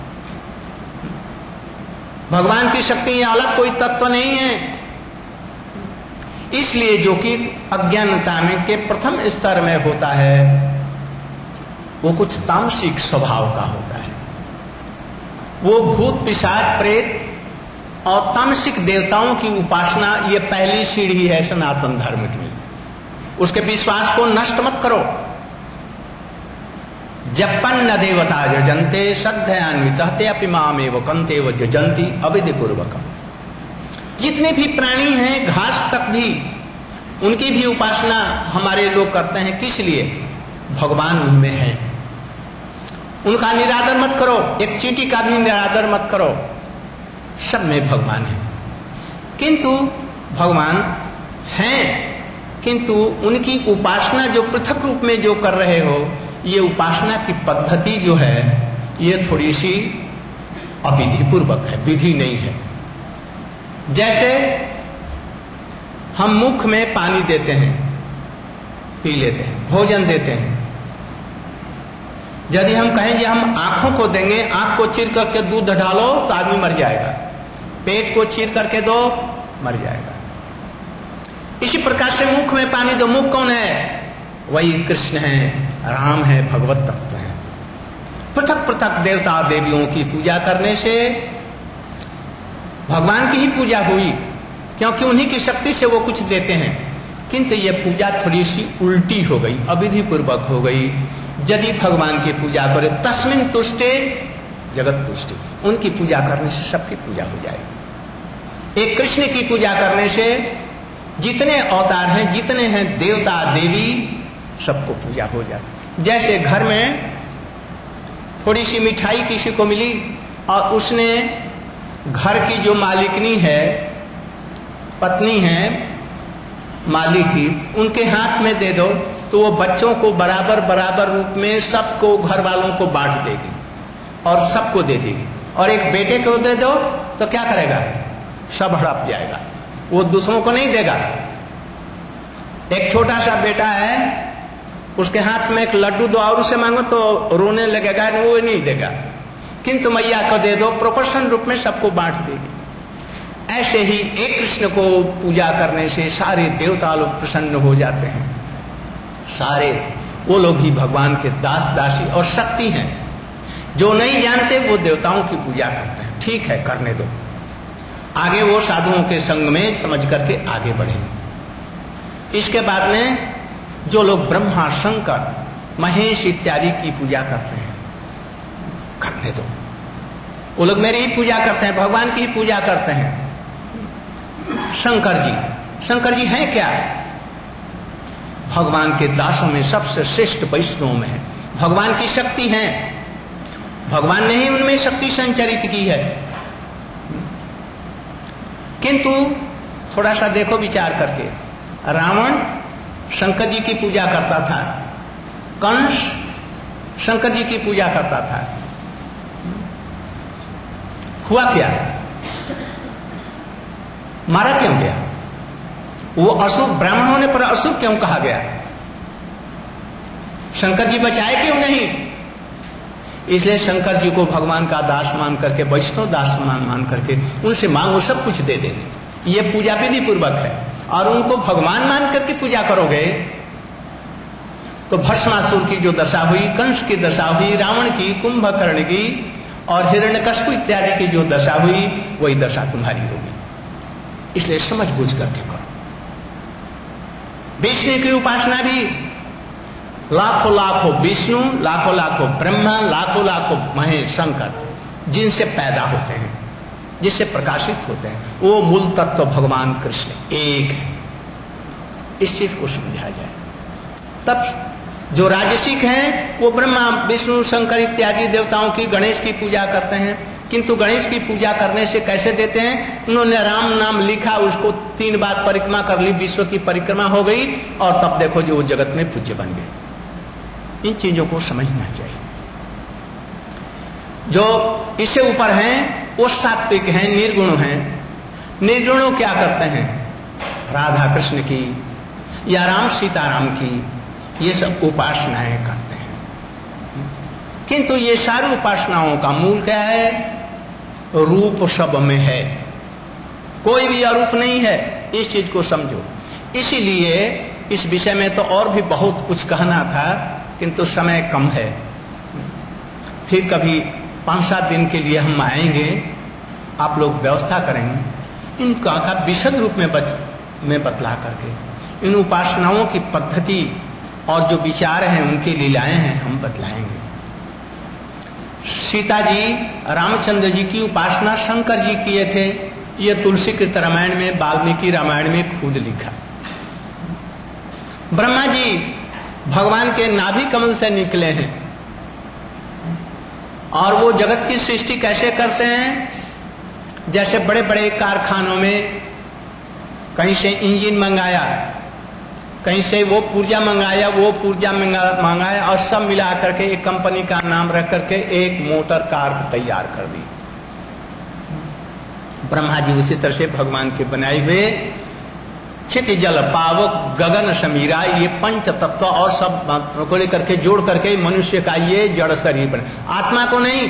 भगवान की शक्ति ये अलग कोई तत्व नहीं है। इसलिए जो कि अज्ञानता में के प्रथम स्तर में होता है वो कुछ तामसिक स्वभाव का होता है। वो भूत पिशाच प्रेत और तामसिक देवताओं की उपासना ये पहली सीढ़ी है सनातन धर्म की। उसके विश्वास को नष्ट मत करो। जपन्न देवता जजन्ते श्रद्धयान्वित अपि मामेव कंते व जजंती अविधि पूर्वकम। जितने भी प्राणी हैं, घास तक भी, उनकी भी उपासना हमारे लोग करते हैं। किस लिए? भगवान उनमें है। उनका निरादर मत करो, एक चींटी का भी निरादर मत करो। सब में भगवान है, किंतु भगवान हैं, किंतु उनकी उपासना जो पृथक रूप में जो कर रहे हो, ये उपासना की पद्धति जो है ये थोड़ी सी अविधि पूर्वक है, विधि नहीं है। जैसे हम मुख में पानी देते हैं, पी लेते हैं, भोजन देते हैं। यदि हम कहें कि हम आंखों को देंगे, आंख को चीर करके दूध डालो तो आदमी मर जाएगा, पेट को चीर करके दो मर जाएगा। इसी प्रकार से मुख में पानी दो। मुख कौन है? वही कृष्ण है, राम है, भगवत तत्व है। पृथक पृथक देवता देवियों की पूजा करने से भगवान की ही पूजा हुई, क्योंकि उन्हीं की शक्ति से वो कुछ देते हैं। किंतु ये पूजा थोड़ी सी उल्टी हो गई, अविधि पूर्वक हो गई। यदि भगवान की पूजा करे तस्मिन् तुष्टे जगत तुष्टि, उनकी पूजा करने से सबकी पूजा हो जाएगी। एक कृष्ण की पूजा करने से जितने अवतार हैं, जितने हैं देवता देवी, सबको पूजा हो जाती। जैसे घर में थोड़ी सी मिठाई किसी को मिली और उसने घर की जो मालिकनी है, पत्नी है मालिक की, उनके हाथ में दे दो तो वो बच्चों को बराबर बराबर रूप में सबको, घर वालों को बांट देगी और सबको दे देगी। और एक बेटे को दे दो तो क्या करेगा? सब हड़प जाएगा, वो दूसरों को नहीं देगा। एक छोटा सा बेटा है, उसके हाथ में एक लड्डू दो और उसे मांगो तो रोने लगेगा, वो नहीं देगा। किंतु मैया को दे दो, प्रोपोर्शन रूप में सबको बांट देगी। ऐसे ही एक कृष्ण को पूजा करने से सारे देवता लोग प्रसन्न हो जाते हैं। सारे वो लोग ही भगवान के दास दासी और शक्ति हैं। जो नहीं जानते वो देवताओं की पूजा करते हैं। ठीक है, करने दो, आगे वो साधुओं के संग में समझ करके आगे बढ़े। इसके बाद में जो लोग ब्रह्मा, शंकर, महेश इत्यादि की पूजा करते हैं, करने दो। वो लोग मेरी ही पूजा करते हैं, भगवान की ही पूजा करते हैं। शंकर जी, शंकर जी हैं क्या? भगवान के दासों में सबसे श्रेष्ठ वैष्णव में है। भगवान की शक्ति है, भगवान ने ही उनमें शक्ति संचरित की है। किंतु थोड़ा सा देखो विचार करके, रावण शंकर जी की पूजा करता था, कंस शंकर जी की पूजा करता था। हुआ क्या? मारा क्यों गया? वो असुर, ब्राह्मण होने पर असुर क्यों कहा गया? शंकर जी बचाए क्यों नहीं? इसलिए शंकर जी को भगवान का दास मान करके, वैष्णव दास मान मान करके उनसे मांगो, सब कुछ दे देंगे। ये पूजा विधि पूर्वक है। और उनको भगवान मान करके पूजा करोगे तो भस्मासुर की जो दशा हुई, कंस की दशा हुई, रावण की, कुंभकर्ण की और हिरण्यकश्यप इत्यादि की जो दशा हुई, वही दशा तुम्हारी होगी। इसलिए समझ बूझ करके करो। विष्णु की उपासना भी लाखों लाखों विष्णु, लाखों लाखों ब्रह्मा, लाखों लाखों महेश, शंकर, जिनसे पैदा होते हैं, जिससे प्रकाशित होते हैं, वो मूल तत्व भगवान कृष्ण एक है। इस चीज को समझा जाए। तब जो राजसिक हैं वो ब्रह्मा, विष्णु, शंकर इत्यादि देवताओं की, गणेश की पूजा करते हैं। किंतु गणेश की पूजा करने से कैसे देते हैं? उन्होंने राम नाम लिखा, उसको तीन बार परिक्रमा कर ली, विश्व की परिक्रमा हो गई और तब देखो जो जगत में पूज्य बन गए। इन चीजों को समझना चाहिए। जो इससे ऊपर हैं वो सात्विक हैं, निर्गुण हैं। निर्गुणों क्या करते हैं? राधा कृष्ण की या राम सीताराम की ये सब उपासनाएं करते हैं। किंतु ये सारी उपासनाओं का मूल क्या है? रूप सब में है, कोई भी अरूप नहीं है। इस चीज को समझो। इसीलिए इस विषय में तो और भी बहुत कुछ कहना था, किंतु समय कम है। फिर कभी पांच सात दिन के लिए हम आएंगे, आप लोग व्यवस्था करेंगे इनका का विशद रूप में बच में बतला करके इन उपासनाओं की पद्धति और जो विचार हैं, उनकी लीलाएं हैं, हम बतलाएंगे। सीता जी रामचंद्र जी की उपासना शंकर जी किए थे, ये तुलसीकृत रामायण में, वाल्मीकि रामायण में खुद लिखा। ब्रह्मा जी भगवान के नाभि कमल से निकले हैं, और वो जगत की सृष्टि कैसे करते हैं? जैसे बड़े बड़े कारखानों में कहीं से इंजन मंगाया, कहीं से वो पुर्जा मंगाया, वो पुर्जा मंगाया, और सब मिला करके एक कंपनी का नाम रख करके एक मोटर कार तैयार कर दी। ब्रह्मा जी उसी तरह से भगवान के बनाए हुए छित जल पावक गगन समीरा, ये पंच तत्व और सब को लेकर के जोड़ करके मनुष्य का ये जड़ शरीर बने, आत्मा को नहीं।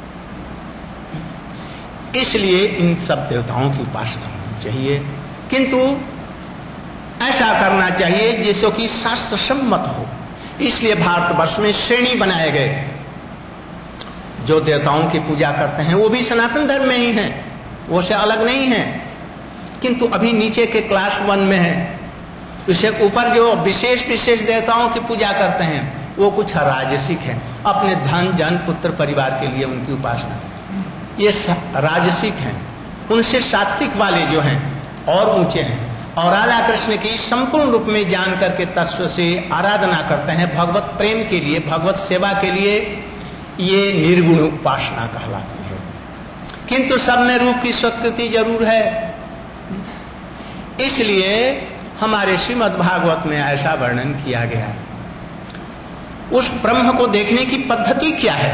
इसलिए इन सब देवताओं की उपासना होनी चाहिए, किंतु ऐसा करना चाहिए जिसको कि शास्त्र सम्मत हो। इसलिए भारतवर्ष में श्रेणी बनाए गए। जो देवताओं की पूजा करते हैं वो भी सनातन धर्म में ही हैं, वो से अलग नहीं है, किंतु अभी नीचे के क्लास वन में है। उससे ऊपर जो विशेष विशेष देवताओं की पूजा करते हैं वो कुछ राजसिक है, अपने धन जन पुत्र परिवार के लिए उनकी उपासना, ये राजसिक हैं। उनसे सात्विक वाले जो हैं और ऊंचे हैं, और राधा कृष्ण की संपूर्ण रूप में जान करके तत्व से आराधना करते हैं भगवत प्रेम के लिए, भगवत सेवा के लिए, ये निर्गुण उपासना कहलाती है। किंतु सब में रूप की स्वीकृति जरूर है। इसलिए हमारे श्रीमद् भागवत में ऐसा वर्णन किया गया है। उस ब्रह्म को देखने की पद्धति क्या है?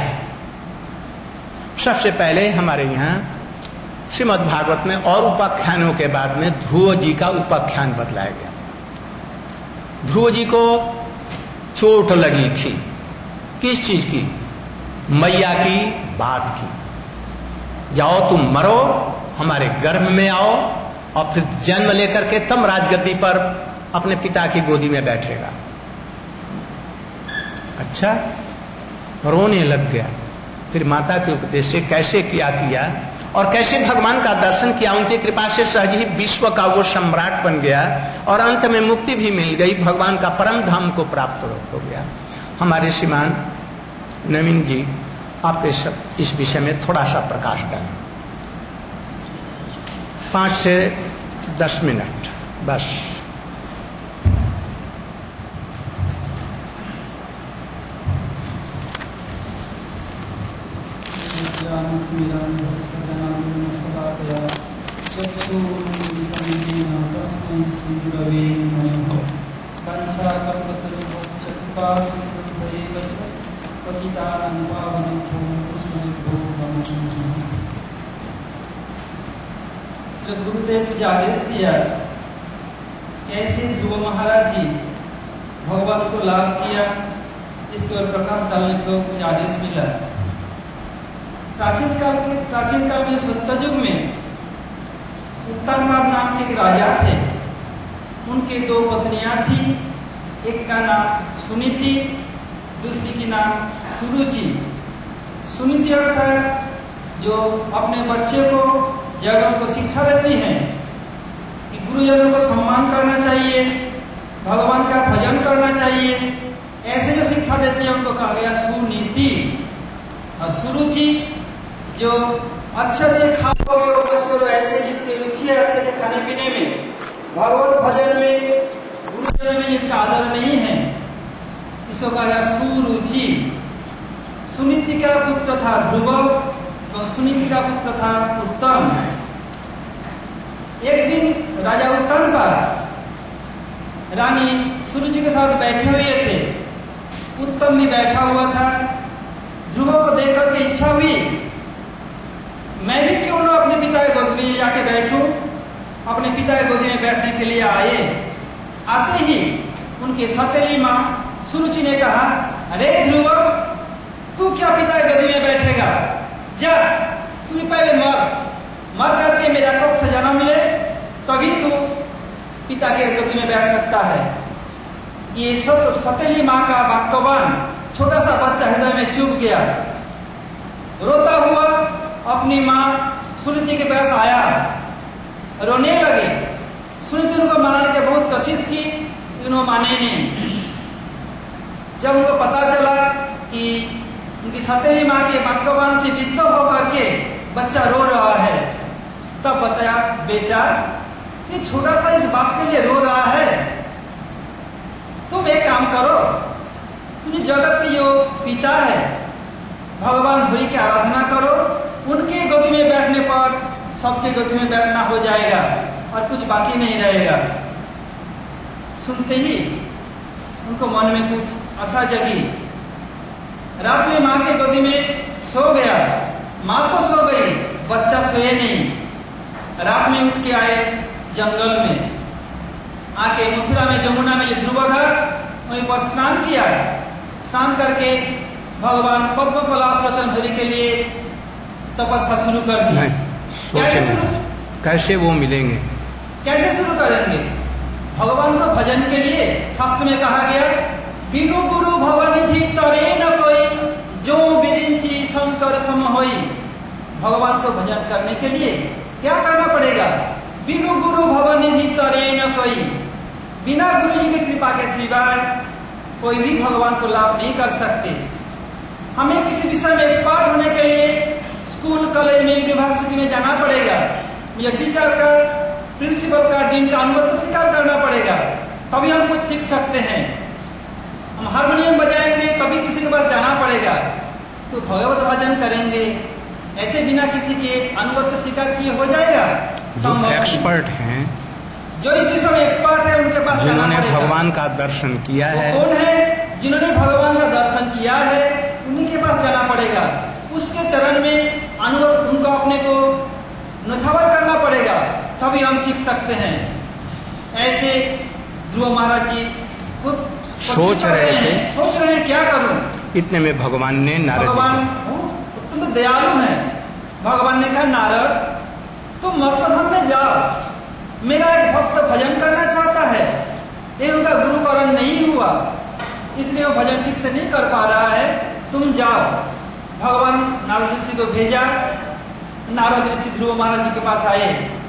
सबसे पहले हमारे यहाँ श्रीमद् भागवत में और उपाख्यानों के बाद में ध्रुव जी का उपाख्यान बतलाया गया। ध्रुव जी को चोट लगी थी, किस चीज की? मैया की बात की, जाओ तुम मरो, हमारे गर्भ में आओ, और फिर जन्म लेकर के तब राजगद्दी पर अपने पिता की गोदी में बैठेगा। अच्छा, रोने लग गया। फिर माता के उपदेश से कैसे किया किया और कैसे भगवान का दर्शन किया, उनकी कृपा से सहज ही विश्व का वो सम्राट बन गया, और अंत में मुक्ति भी मिल गई, भगवान का परम धाम को प्राप्त हो गया। हमारे श्रीमान नवीन जी, आप इस, इस विषय में थोड़ा सा प्रकाश डालें, पांच से दस मिनट बस। गुरुदेव ने आदेश दिया, कैसे ध्रुव महाराज जी भगवान को लाभ किया, इस पर प्रकाश डालने को कुछ आदेश मिला। प्राचीन काल के प्राचीन काल में सत्ययुग में उत्तरमार्ग नाम के एक राजा थे। उनके दो पत्नियां थी, एक का नाम सुनीति, दूसरी की नाम सुरुचि। सुनीति अर्थात जो अपने बच्चे को जगह को शिक्षा देती हैं कि गुरुजनों को सम्मान करना चाहिए, भगवान का भजन करना चाहिए, ऐसे जो शिक्षा देती है उनको कहा गया सुनीति। और सुरुचि जो अच्छे अच्छे खाओ, ऐसे जिसकी रुचि है अच्छे से खाने पीने में, भगवत भजन में, गुरुजन में जिनका आदर नहीं है, इसको कहा गया सुरुचि। सुनीति का पुत्र था ध्रुव, तो सुनीति का पुत्र था उत्तम। एक दिन राजा उत्तम पर रानी सुरुचि के साथ बैठे हुए थे, उत्तम भी बैठा हुआ था। ध्रुव को देखकर के इच्छा हुई, मैं भी क्यों ना अपने पिता के गोद में जाके बैठूं। अपने पिता के गोद में बैठने के लिए आए। आते ही उनकी सौतेली माँ सुरुचि ने कहा, अरे ध्रुव, तू क्या पिता की गद्दी में बैठेगा? जा, तू पहले मर मर करके मेरा कोख से जन्म ले, तभी तू पिता के गद्दी में बैठ सकता है। ये सौतेली माँ का वाक्यवान छोटा सा बच्चा हृदय में चुभ गया। रोता हुआ अपनी माँ सुनीति के पास आया, रोने लगे। सुनीति उनको मनाने की बहुत कोशिश की, उन्होंने माने नहीं। जब उनको पता चला कि उनकी सौतेली माँ के वाक्यवान से विद्ध होकर के बच्चा रो रहा है, तब बताया, बेटा ये छोटा सा इस बात के लिए रो रहा है, तुम एक काम करो, तुम्हें जगत के जो पिता है भगवान हरि की आराधना करो, उनके गोदी में बैठने पर सबके गोदी में बैठना हो जाएगा और कुछ बाकी नहीं रहेगा। सुनते ही उनको मन में कुछ आशा जगी। रात में माँ के गोदी में सो गया। माँ तो सो गई, बच्चा सोए नहीं। रात में उठ के आए जंगल में, आके मथुरा में जमुना में जो ध्रुव घर, वहीं पर स्नान किया। स्नान करके भगवान पद्म पलाश वचन हरि के लिए तपस्या शुरू कर दी। कैसे कैसे वो मिलेंगे, कैसे शुरू करेंगे? भगवान को भजन के लिए शास्त्र में कहा गया, बिनु गुरु भवनिधि तरे न कोई, जो विरिंची शंकर सम होई। भगवान को भजन करने के लिए क्या करना पड़ेगा? बिनु गुरु भवनिधि तरे न कोई, बिना गुरु जी की कृपा के सिवाय कोई भी भगवान को लाभ नहीं कर सकते। हमें किसी विषय में एक्सपर्ट होने के लिए स्कूल, कॉलेज में, यूनिवर्सिटी में जाना पड़ेगा। मुझे टीचर का, प्रिंसिपल का, डीन का अनुभव स्वीकार करना पड़ेगा, तभी हम कुछ सीख सकते हैं। हम हारमोनियम बजाएंगे तभी किसी के पास जाना पड़ेगा। तो भगवत भजन करेंगे ऐसे बिना किसी के अनुभव स्वीकार किए हो जाएगा? जो एक्सपर्ट हैं, जो इस विषय में एक्सपर्ट है, उनके पास जिन्होंने भगवान का दर्शन किया है, कौन है? जिन्होंने भगवान का दर्शन किया है, उन्हीं के पास जाना पड़ेगा। उसके चरण में अनुभव उनको अपने को नछावर करना पड़ेगा, तभी हम सीख सकते हैं। ऐसे ध्रुव महाराज जी खुद सोच रहे थे, सोच रहे हैं क्या करूं। इतने में भगवान ने नारद भगवान अत्यंत तो दयालु है। भगवान ने कहा, नारद तुम मत्स्यधाम में जाओ, मेरा एक भक्त भजन करना चाहता है, लेकिन उनका गुरुकरण नहीं हुआ, इसलिए वो भजन ठीक से नहीं कर पा रहा है, तुम जाओ। भगवान नारद ऋषि को भेजा। नारद ऋषि ध्रुव महाराज जी के पास आए।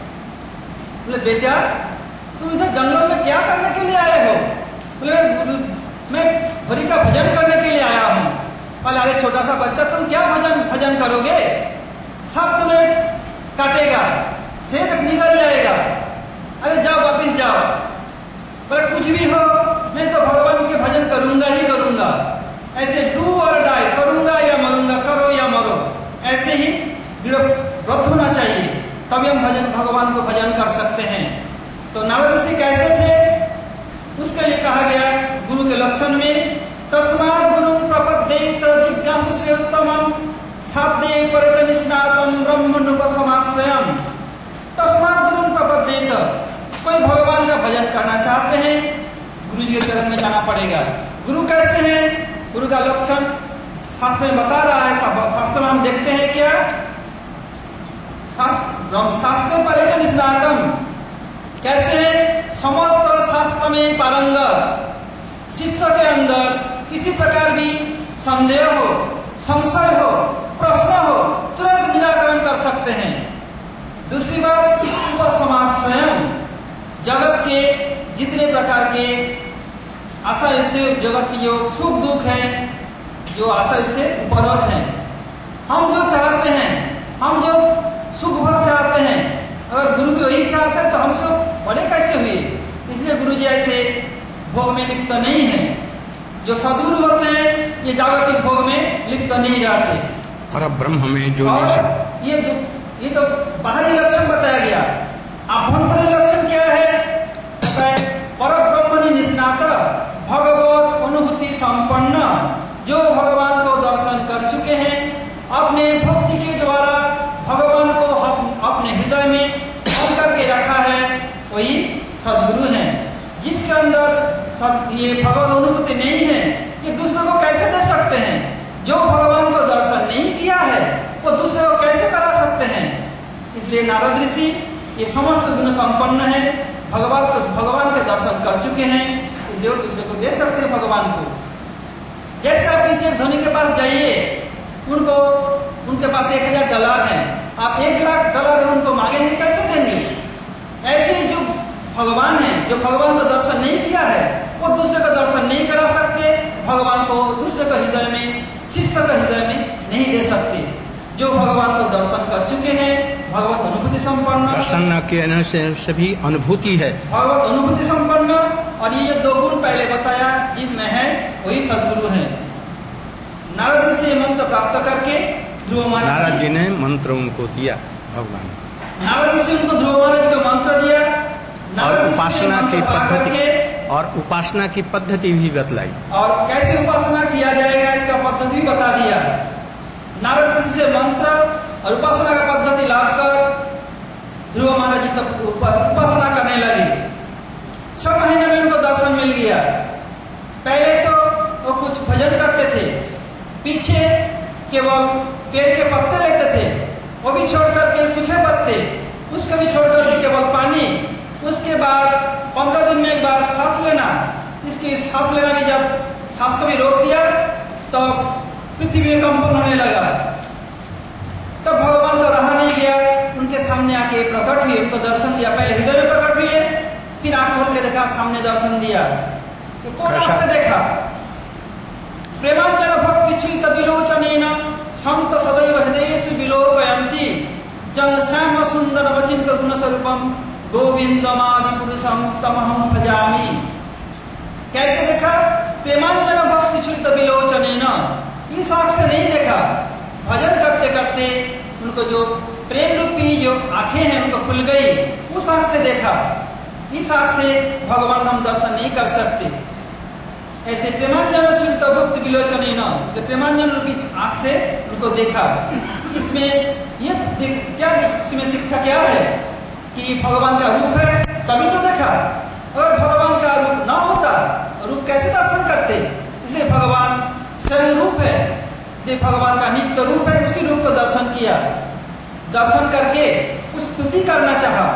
बोले, बेटा तुम इधर जंगलों में क्या करने के लिए आए हो? बोले, मैं हरि का भजन करने के लिए आया हूँ। बोले, अरे छोटा सा बच्चा, तुम क्या भजन भजन करोगे? सब तुम्हें काटेगा, सेहत निकल जाएगा। अरे जाओ, वापिस जाओ। बोले, कुछ भी हो, मैं तो भगवान के भजन करूंगा ही करूंगा। ऐसे डू और डाई, करूंगा या मरूंगा, करो या मरो, ऐसे ही व्रत होना चाहिए, तभी हम भजन भगवान को भजन कर सकते हैं। तो नारद ऋषि कैसे थे? उसके लिए कहा गया गुरु के लक्षण में, तस्मात् गुरु प्रपद्येत जिज्ञासु से उत्तमम साध्य परत निष्णातम ब्रह्मण्योपसमाश्रयम्। तस्मात् गुरु प्रपद्येत, कोई भगवान का भजन करना चाहते हैं, गुरु जी के चरण में जाना पड़ेगा। गुरु कैसे हैं? गुरु का लक्षण शास्त्र में बता रहा है। शास्त्र में हम देखते हैं क्या? शास्त्र पर निष्णातम, कैसे है? समस्त शास्त्र में पारंगत। शिष्य के अंदर किसी प्रकार भी संदेह हो, संशय हो, प्रश्न हो, तुरंत निराकरण कर सकते हैं। दूसरी बात, वह समाज स्वयं जगत के जितने प्रकार के आशा इससे जगत की जो सुख दुख है, जो आशा इससे उपरत है, हम जो चाहते हैं, हम जो सुख भोग चाहते हैं, अगर गुरु को यही चाहते हैं तो हम सब बड़े कैसे हुए? इसलिए गुरु जी ऐसे भोग में लिप्त नहीं है। जो सदगुरु होते हैं ये जागतिक भोग में लिप्त नहीं रहते। और ब्रह्म में जो ये ये तो बाहरी लक्षण बताया गया। आभ्यंतरीण लक्षण क्या है? पर ब्रह्मणि निष्णात भगवत अनुभूति संपन्न, जो भगवान को दर्शन कर चुके हैं, अपने भक्ति के द्वारा भगवान को अपने हृदय में हम करके रखा है, वही सदगुरु है। जिसके अंदर ये भगवत अनुभूति नहीं है, इसलिए नारद ऋषि ये समस्त गुण संपन्न है, भगवान को भगवान के दर्शन कर चुके हैं, इसलिए वो दूसरे को दे सकते हैं भगवान को। जैसे आप किसी एक धनी के पास जाइए, उनको उनके पास एक हजार डॉलर है, आप एक लाख डॉलर उनको मांगेंगे, कैसे देंगे? ऐसे ही जो भगवान है, जो भगवान को दर्शन नहीं किया है, वो दूसरे को दर्शन नहीं करा सकते, भगवान को दूसरे को हृदय में, शिष्य का हृदय में नहीं दे सकते। जो भगवान को दर्शन कर चुके हैं, भगवत अनुभूति संपन्न, दर्शन न किए से सभी अनुभूति है, भगवत अनुभूति संपन्न, और ये दो गुण पहले बताया जिसमें है वही सद्गुरु है। नारद जी से मंत्र प्राप्त करके ध्रुव महाराज नारद जी ने मंत्र उनको दिया, भगवान नारद जी से उनको ध्रुव महाराज को मंत्र दिया, और उपासना की पद्धति और उपासना की पद्धति भी बतलाई, और कैसे उपासना किया जाएगा इसका पद्धति भी बता दिया। नारद जी से मंत्र और उपासना का पद्धति लाभ कर ध्रुव महाराज जी तब उपासना करने लगे। छह महीने में उनको दर्शन मिल गया। पहले तो वो कुछ भजन करते थे, पीछे केवल पेड़ के पत्ते लेते थे, वो भी छोड़ करके सूखे पत्ते, उसको भी छोड़ करके केवल पानी। उसके बाद पंद्रह दिन में एक बार सांस लेना, इसकी सांस लेना भी जब सांस को भी रोक दिया तो पृथ्वी में कंपन होने लगा। तब भगवान को रहा नहीं गया, उनके सामने आके प्रकट हुए, उनको दर्शन दिया। पहले हृदय में प्रकट हुए, फिर आंख खोल के देखा, सामने दर्शन दिया। तो कौन से देखा? प्रेमांजन भक्ति चित विलोचनेन संत सदैव हृदयेषु विलोकयन्ति जन श्याम सुंदर वचिन्त गुण स्वरूपम गोविंदमादि पुरुषम तमहम भजामि। कैसे देखा? प्रेमांजन भक्ति चित विलोचनेन, इस आंख से नहीं देखा, भजन करते करते उनको जो प्रेम रूपी जो आंखें हैं उनको खुल गई, उस आंख से देखा। इस आंख से भगवान हम दर्शन नहीं कर सकते। ऐसे प्रेमांजन चित्त भक्ति विलोचनेन, इसे प्रेमांजन रूपी आंख से उनको देखा। इसमें ये क्या, इसमें शिक्षा क्या है कि भगवान का रूप है तभी तो देखा। अगर भगवान का रूप ना होता, रूप कैसे दर्शन करते? इसलिए भगवान स्वयं रूप है, इसलिए भगवान का नित्य रूप है, उसी रूप को दर्शन किया। दर्शन करके कुछ स्तुति करना चाहा,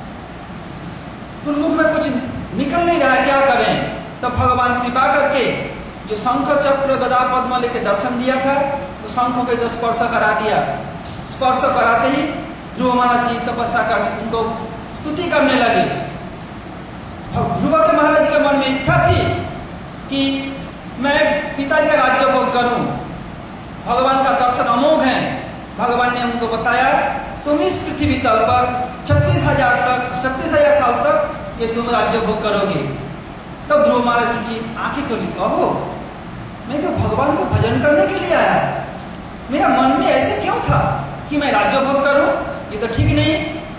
तो मुख में कुछ निकल नहीं रहा, क्या करें? तब भगवान कृपा करके जो शंख चक्र गदा पद्म लेके दर्शन दिया था, तो शंखों के जो स्पर्श करा दिया। स्पर्श कराते ही ध्रुव महाराज जी तपस्या कर उनको स्तुति करने लगे। ध्रुव के महाराज जी के मन में इच्छा थी कि मैं पिता का राज्य भोग करूं। भगवान का दर्शन अमोघ है। भगवान ने उनको बताया तुम इस पृथ्वी तल पर छत्तीस हजार तक छत्तीस हजार साल तक ये तुम राज्य भोग करोगे। तब ध्रुव महाराज जी की आंखें खुली, कहो मैं तो भगवान को भजन करने के लिए आया, मेरा मन में ऐसे क्यों था कि मैं राज्य भोग करूं? ये तो ठीक नहीं।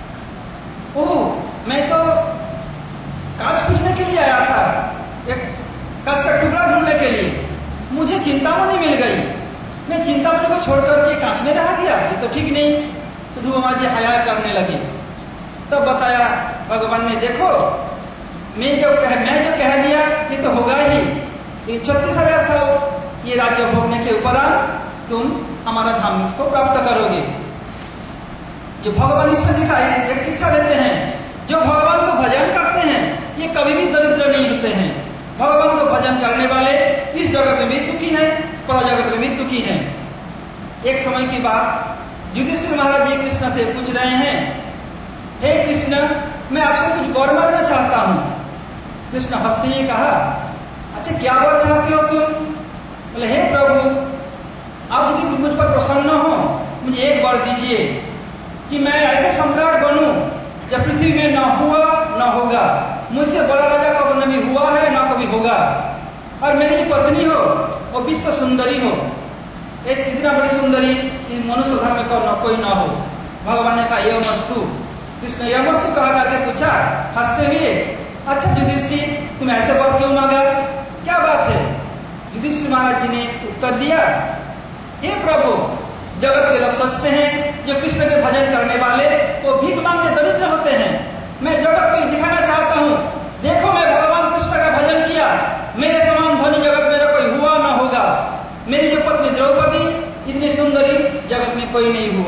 ओह, मैं तो कांच पूछने के लिए आया था, एक कांच का टुकड़ा ढूंढने के लिए। मुझे चिंतामणि मिल गई, मैं चिंतामणि को छोड़कर के कांच में रह गया, ये तो ठीक नहीं। तो ध्रुव महाराज जी हया करने लगे। तब बताया भगवान ने, देखो मैं जो कह मैं जो कह दिया ये तो होगा ही। छत्तीस हजार साल ये राज्य भोगने के उपरांत तुम हमारा धाम को प्राप्त करोगे। जो भगवान इसमें दिखाई एक शिक्षा देते हैं, जो भगवान को भजन करते हैं ये कभी भी दरिद्र नहीं होते हैं। भगवान को भजन करने वाले इस जगत में भी सुखी हैं, पर जगत में भी सुखी हैं। एक समय की बात, युधिष्ठिर महाराज जी कृष्ण से पूछ रहे हैं, हे कृष्ण मैं आपसे कुछ वर मांगना चाहता हूँ। कृष्ण हंसते ही कहा, अच्छा क्या वर चाहते हो तुम? बोले, हे प्रभु आप यदि मुझ पर प्रसन्न हो, मुझे एक वर दीजिए कि मैं ऐसे सम्राट बनूं जब पृथ्वी में न हुआ न होगा, मुझसे बड़ा राजा कभी न भी हुआ है न कभी होगा, और मेरी पत्नी हो वो विश्व सुंदरी हो, ऐसी इतना बड़ी सुंदरी कि मनुष्य घर में को कोई ना हो। भगवान ने कहा यह वस्तु। कृष्ण यह वस्तु कहा करके पूछा हंसते हुए, अच्छा युधिष्ठिर तुम ऐसे बात क्यों मांगा, क्या बात है? युधिष्ठिर महाराज जी ने उत्तर दिया, हे प्रभु जगत के लोग सोचते हैं जो कृष्ण के भजन करने वाले वो भीख मांगते दरिद्र होते हैं। मैं जगत को दिखाना चाहता हूँ, देखो मैं भगवान कृष्ण का भजन किया, मेरे समान धनी जगत में कोई हुआ न होगा। मेरी जो पत्नी द्रौपदी इतनी सुंदरी जगत में कोई नहीं हुआ।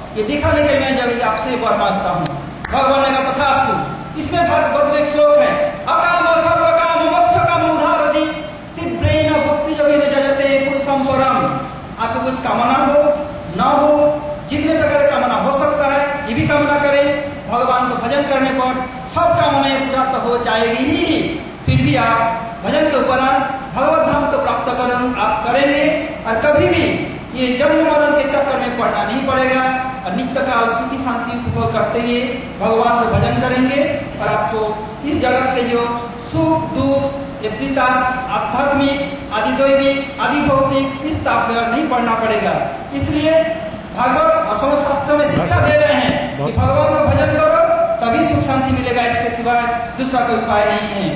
ये दिखाने के लिए मैं जब आपसे वर मांगता हूँ। भगवान ने कहा तथास्तु। इसमें भगवत एक श्लोक है, अकाम सर्वकाम मोक्षकाम उदारति तीव्रेण भक्ति योगेन जयते पुरुषं परम। आपको कुछ कामना हो न हो, जितने प्रकार की कामना हो सकता है ये भी कामना करें। भगवान को भजन करने पर सब कामनाएं पूरा तो हो जाएगी ही, फिर भी आप भजन के उपरांत भगवत धाम को प्राप्त करें आप करेंगे और कभी भी ये जन्म मरण के चक्कर में पड़ना नहीं पड़ेगा और नित्य काल सुखी शांति उपभोग करते हुए भगवान को भजन करेंगे और आपको इस जगत के जो सुख दुख यत्रिता आध्यात्मिक आदि दैविक आदि भौतिक इस ताप में नहीं पड़ना पड़ेगा। इसलिए भागवत और शास्त्र में शिक्षा दे रहे हैं कि भगवान का भजन करो तभी सुख शांति मिलेगा, इसके सिवाय दूसरा कोई उपाय नहीं है।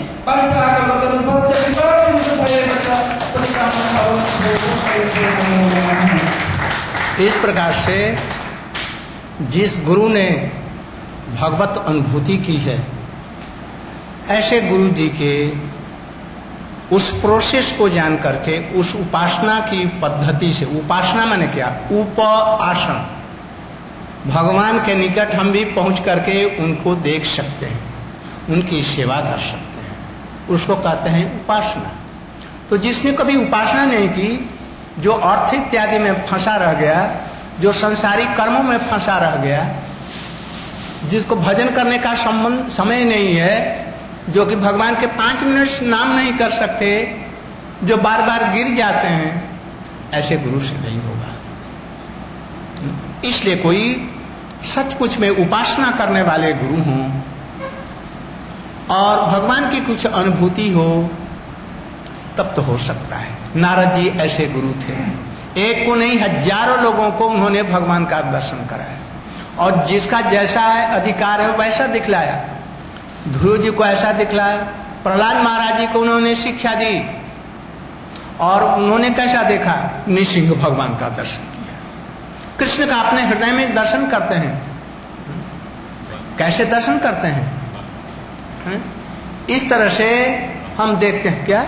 इस प्रकार से जिस गुरु ने भगवत अनुभूति की है, ऐसे गुरु जी के उस प्रोसेस को जान करके उस उपासना की पद्धति से, उपासना माने क्या, उपासन, भगवान के निकट हम भी पहुंच करके उनको देख सकते हैं, उनकी सेवा कर सकते हैं, उसको कहते हैं उपासना। तो जिसने कभी उपासना नहीं की, जो अर्थ इत्यादि में फंसा रह गया, जो संसारिक कर्मों में फंसा रह गया, जिसको भजन करने का संबंध समय नहीं है, जो कि भगवान के पांच मिनट नाम नहीं कर सकते, जो बार बार गिर जाते हैं, ऐसे गुरु से नहीं होगा। इसलिए कोई सचमुच में उपासना करने वाले गुरु हों और भगवान की कुछ अनुभूति हो, तब तो हो सकता है। नारद जी ऐसे गुरु थे, एक को नहीं हजारों लोगों को उन्होंने भगवान का दर्शन कराया और जिसका जैसा है अधिकार है वैसा दिखलाया। ध्रुव जी को ऐसा दिखलाया, प्रहलाद महाराज जी को उन्होंने शिक्षा दी और उन्होंने कैसा देखा, नृसिंह भगवान का दर्शन किया। कृष्ण का अपने हृदय में दर्शन करते हैं, कैसे दर्शन करते हैं, है? इस तरह से हम देखते हैं। क्या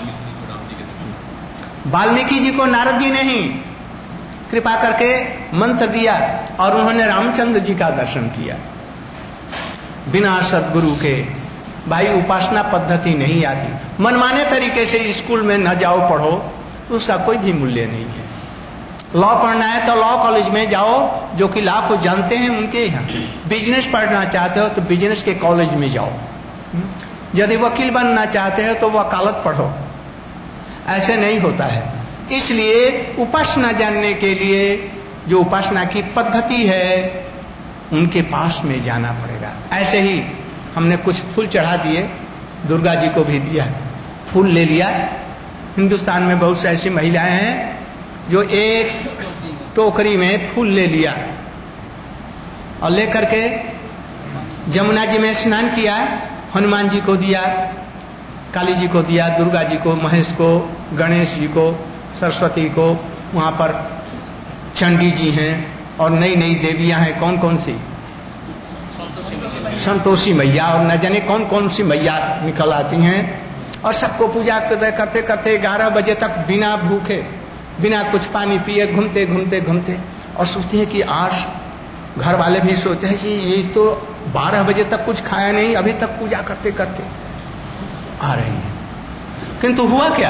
वाल्मीकि जी को नारद जी ने ही कृपा करके मंत्र दिया और उन्होंने रामचंद्र जी का दर्शन किया। बिना सदगुरु के भाई उपासना पद्धति नहीं आती। मनमाने तरीके से स्कूल में न जाओ पढ़ो, उसका कोई भी मूल्य नहीं है। लॉ पढ़ना है तो लॉ कॉलेज में जाओ, जो कि लॉ को जानते हैं उनके यहाँ। बिजनेस पढ़ना चाहते हो तो बिजनेस के कॉलेज में जाओ। यदि वकील बनना चाहते हो तो वकालत पढ़ो। ऐसे नहीं होता है। इसलिए उपासना जानने के लिए जो उपासना की पद्धति है उनके पास में जाना पड़ेगा। ऐसे ही हमने कुछ फूल चढ़ा दिए, दुर्गा जी को भी दिया, फूल ले लिया। हिंदुस्तान में बहुत सी ऐसी महिलाएं हैं जो एक टोकरी में फूल ले लिया और लेकर के जमुना जी में स्नान किया, हनुमान जी को दिया, काली जी को दिया, दुर्गा जी को, महेश को, गणेश जी को, सरस्वती को, वहां पर चंडी जी हैं और नई नई देवियां हैं। कौन कौन सी? संतोषी मैया और न जाने कौन कौन सी मैया निकल आती हैं और सबको पूजा करते करते करते ग्यारह बजे तक बिना भूखे बिना कुछ पानी पिए घूमते घूमते घूमते और सोचती है कि आज घर वाले भी सोचते हैं कि ये तो बारह बजे तक कुछ खाया नहीं, अभी तक पूजा करते करते आ रही है। किंतु हुआ क्या?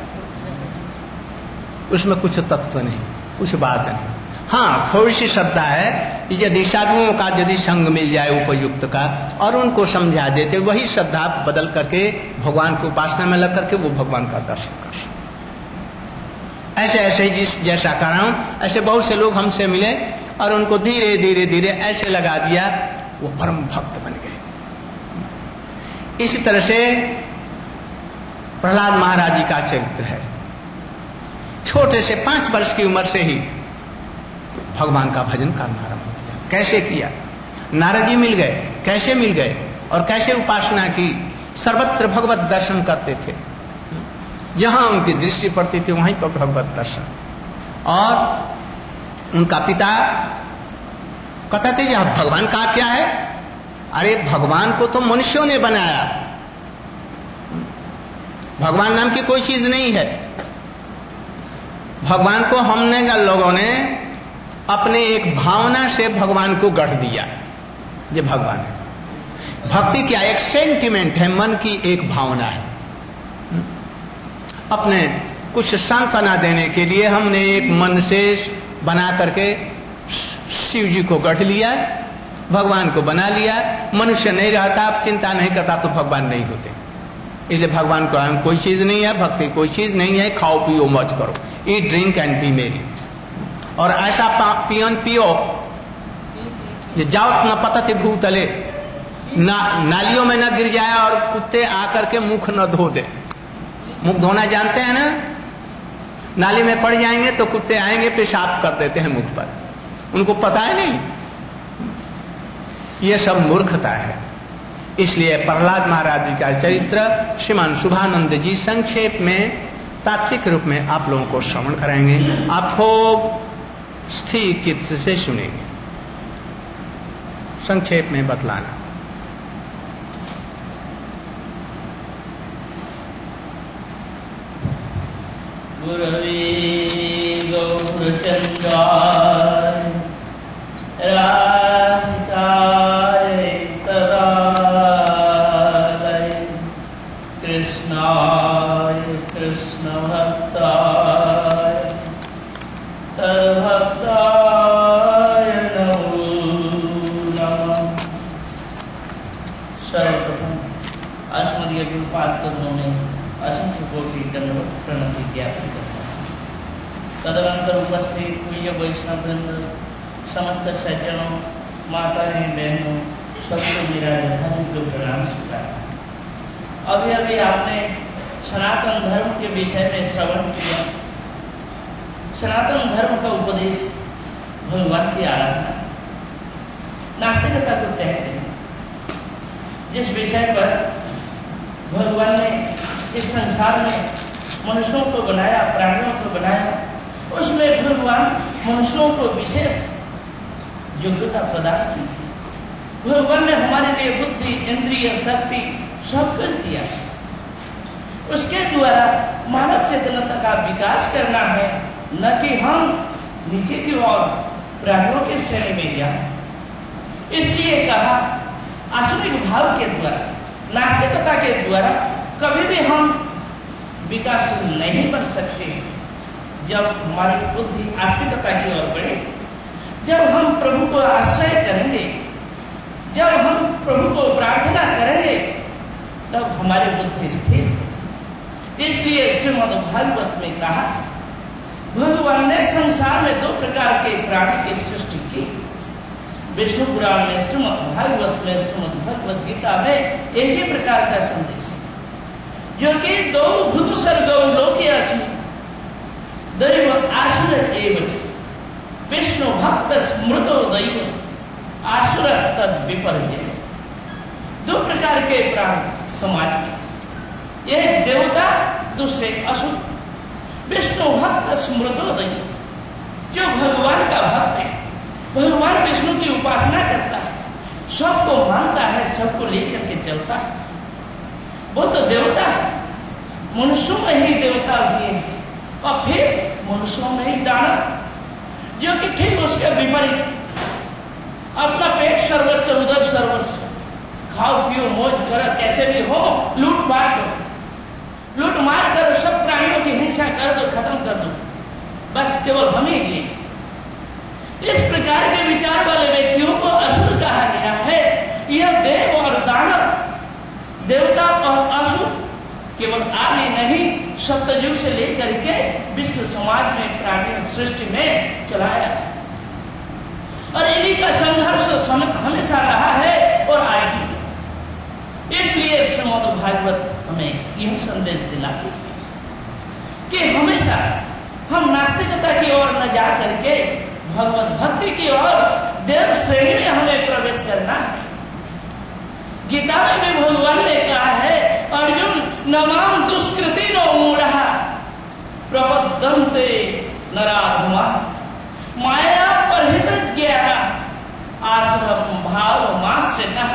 उसमें कुछ तत्व नहीं, कुछ बात नहीं। हाँ, थोड़ी सी श्रद्धा है कि यदि साधुओं का यदि संग मिल जाए उपयुक्त का और उनको समझा देते, वही श्रद्धा बदल करके भगवान की उपासना में लग करके वो भगवान का दर्शन कर सकते। ऐसे ऐसे जिस जैसा कर रहा हूं, ऐसे बहुत से लोग हमसे मिले और उनको धीरे धीरे धीरे ऐसे लगा दिया, वो परम भक्त बन गए। इसी तरह से प्रहलाद महाराज जी का चरित्र है। छोटे से पांच वर्ष की उम्र से ही भगवान का भजन करना आरंभ किया। कैसे किया? नारद जी मिल गए, कैसे मिल गए और कैसे उपासना की? सर्वत्र भगवत दर्शन करते थे, जहां उनकी दृष्टि पड़ती थी वहीं पर भगवत दर्शन। और उनका पिता कहते थे यह भगवान का क्या है? अरे भगवान को तो मनुष्यों ने बनाया, भगवान नाम की कोई चीज नहीं है। भगवान को हमने लोगों ने अपने एक भावना से भगवान को गढ़ दिया, ये भगवान है। भक्ति क्या? एक सेंटिमेंट है, मन की एक भावना है। अपने कुछ सांत्वना देने के लिए हमने एक मन से बना करके शिव जी को गढ़ लिया, भगवान को बना लिया। मनुष्य नहीं रहता, आप चिंता नहीं करता तो भगवान नहीं होते। इसलिए भगवान को हम कोई चीज नहीं है, भक्ति कोई चीज नहीं है। खाओ पियो मौज करो, ईट ड्रिंक एंड बी मेरी। और ऐसा पियन पियो जाओ न पतति भूतले, ना नालियों में न गिर जाए और कुत्ते आकर के मुख न धो दे। मुख धोना जानते हैं ना? नाली में पड़ जाएंगे तो कुत्ते आएंगे, पेशाब कर देते हैं मुख पर, उनको पता है नहीं। ये सब मूर्खता है। इसलिए प्रहलाद महाराज जी का चरित्र श्रीमान शुभानंद जी संक्षेप में तात्विक रूप में आप लोगों को श्रवण कराएंगे। आपको स्थिर चित्त से सुनेंगे, संक्षेप में बतलाना। गुरवे गौरचंद्राय राधिकाय तदालय कृष्णाय कृष्ण भक्ताय तद्भक्ताय नमो नमः। सर्वप्रथम अस्मदीय गुरुपाद चरणों में असंख्य कोटि दंडवत प्रणति ज्ञापन करता हूं। तदनंतर उपस्थित पूज्य वैष्णव वृंद, समस्त सज्जनों, माताएं, बहनों, सबको मेरा धार्मिक प्रणाम स्वीकार। अभी अभी आपने सनातन धर्म के विषय में श्रवण किया। सनातन धर्म का उपदेश भगवान की आराधना, नास्तिकता को कहते हैं। जिस विषय पर भगवान ने इस संसार में मनुष्यों को बनाया, प्राणियों को बनाया, उसमें भगवान मनुष्यों को विशेष योग्यता प्रदान की। भगवान ने हमारे लिए बुद्धि, इंद्रिय, शक्ति सब कुछ दिया। उसके द्वारा मानव चेतनता का विकास करना है, न कि हम नीचे की ओर प्राणियों के श्रेणी में जाए। इसलिए कहा आसुरिक भाव के द्वारा, नास्तिकता के द्वारा कभी भी हम विकासशील नहीं बन सकते। जब हमारी बुद्धि आस्तिकता की ओर बढ़े, जब हम प्रभु को आश्रय करेंगे, जब हम प्रभु को प्रार्थना करेंगे, तब हमारी बुद्धि स्थिर। इसलिए श्रीमद् भागवत में कहा, भगवान ने संसार में दो प्रकार के प्राणी की सृष्टि की। विष्णु पुराण में, श्रीमद् भागवत में, श्रीमद् भगवत गीता में एक ही प्रकार का संदेश, जो कि दो भूत सर्गौ लोके असि दैव आसुर एवं विष्णु भक्त स्मृतो दैव आसुरस्तद विपर्य। दो प्रकार के प्राण समाज में, एक देवता, दूसरे असुर। विष्णु भक्त स्मृतो दैव, जो भगवान का भक्त है, भगवान विष्णु की उपासना करता है, सबको मानता है, सबको लेकर के चलता है, वो तो देवता है। मनुष्यों में ही देवता दिए और फिर मनुष्यों में ही दानव, जो कि ठीक उसके विपरीत अपना पेट सर्वस्व, उदर सर्वस्व, खाओ पियो मौज करो, कैसे भी हो, लूट मार करो, लूट मार करो, सब प्राणियों की हिंसा कर दो, खत्म कर दो, बस केवल हम ही लिए। इस प्रकार के विचार वाले व्यक्तियों को असुर कहा गया है। यह देव और दानव, देवता और असुर केवल आदि नहीं, सप्तयुग से लेकर के विश्व समाज में, प्राणी सृष्टि में चलाया है। और इन्हीं का संघर्ष हमेशा रहा है और आएगी। इसलिए श्रीमद् भागवत हमें यह संदेश दिलाती है कि हमेशा हम नास्तिकता की ओर न जा करके भगवत भक्ति की ओर, देव श्रेणी में हमें प्रवेश करना है। गीता में भी भगवान ने कहा है, अर्जुन नमाम दुष्कृति नो मूढ़ा प्रबद्धन्ते नराधमा माया परहित ज्ञान आश्रम भाव माश्रितः।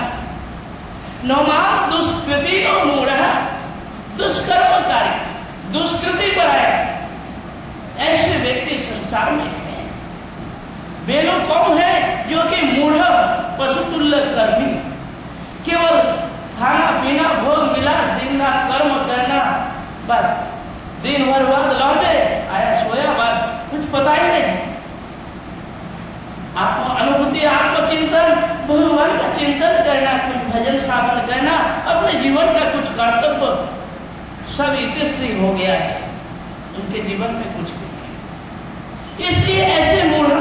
नमाम दुष्कृति नो मूढ़ा, दुष्कर्मकारी, दुष्कृति पर ऐसे व्यक्ति संसार में है। वे लोग कौन है जो कि मूढ़ पशुतुल्य कर्मी, केवल खाना पीना भोग विलास दिन रात कर्म करना, बस दिन भर बाद लौटे आया सोया, बस कुछ पता ही नहीं। आत्म अनुभूति, आत्मचिंतन, भगवान का चिंतन करना, कुछ भजन साधन करना, अपने जीवन का कुछ कर्तव्य सब इतिश्री हो गया है, उनके जीवन में कुछ भी नहीं। इसलिए ऐसे मूढ़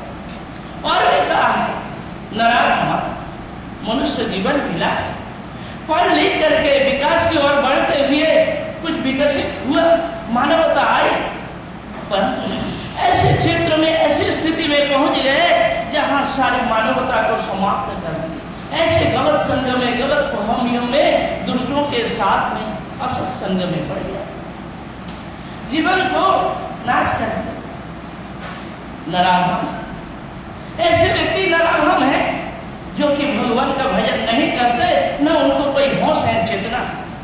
और भी कहा है नराधमा मनुष्य जीवन मिला है, पढ़ लिख करके विकास की ओर बढ़ते हुए कुछ विकसित हुआ, मानवता आई, पर ऐसे क्षेत्र में ऐसी स्थिति में पहुंच गए जहां सारी मानवता को समाप्त कर दिया। ऐसे गलत संग में, गलत प्रभमियों में, दुष्टों के साथ में, असत संग में पड़ गया, जीवन को नाश कर दिया। नराधम, ऐसे व्यक्ति नराधम है जो कि भगवान का भजन नहीं करते, न उनको कोई होश है, चेतना।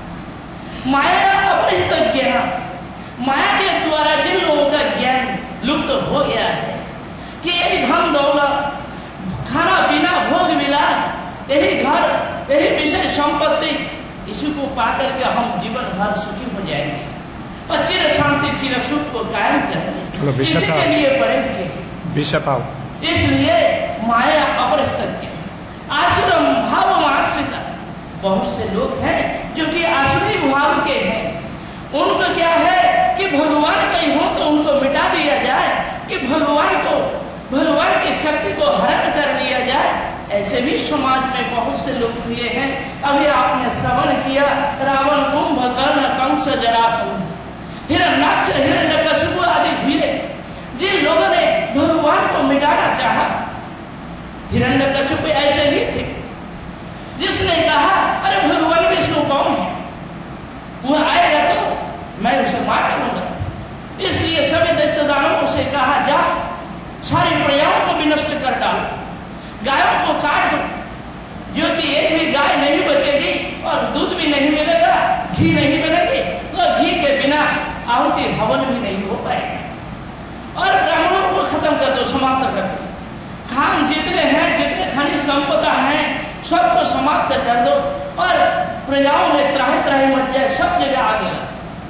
माया अपरिहित ज्ञान, माया के द्वारा जिन लोगों का ज्ञान लुप्त हो गया है कि यही धन दौलत, खाना पीना, भोग विलास, यही घर, यही विषय संपत्ति, इसी को पाकर के हम जीवन भर सुखी हो जाएंगे और चिर शांति चिर सुख को कायम करेंगे, इसी के लिए पढ़ेंगे बिशप आओ। इसलिए माया अपरिहित ज्ञान, आश्रम भाव आश्रित, बहुत से लोग हैं जो कि आश्रय भाव के हैं। उनको क्या है कि भगवान कहीं हो तो उनको मिटा दिया जाए, कि भगवान को, भगवान की शक्ति को हरण कर लिया जाए। ऐसे भी समाज में बहुत से लोग हुए हैं। अभी आपने श्रवण किया रावण, कुंभकर्ण, कंस, जरासंध, हिरण्याक्ष, हिरण्यकशिपु आदि हुए, जिन लोगों ने भगवान को मिटाना चाहा। हिरण्यकशिपु ऐसे ही थे जिसने कहा अरे भगवान विष्णु कौन है, वह आएगा तो मैं उसे मार डालूंगा। इसलिए सभी दैत्य दानवों से कहा जा सारी प्रजाओं को विनष्ट कर डालो, गायों को काट दो, जो कि एक भी गाय नहीं बचेगी और दूध भी नहीं मिलेगा, घी नहीं मिलेगी, तो घी के बिना आहुति हवन भी नहीं हो पाएगा। और ब्राह्मणों को खत्म कर दो, समाप्त कर दो, खान जितने हैं, जितने खनिज संपदा हैं, सबको समाप्त कर दो और प्रजाओं में त्राही त्राही मच जाए, सब जगह आ गया।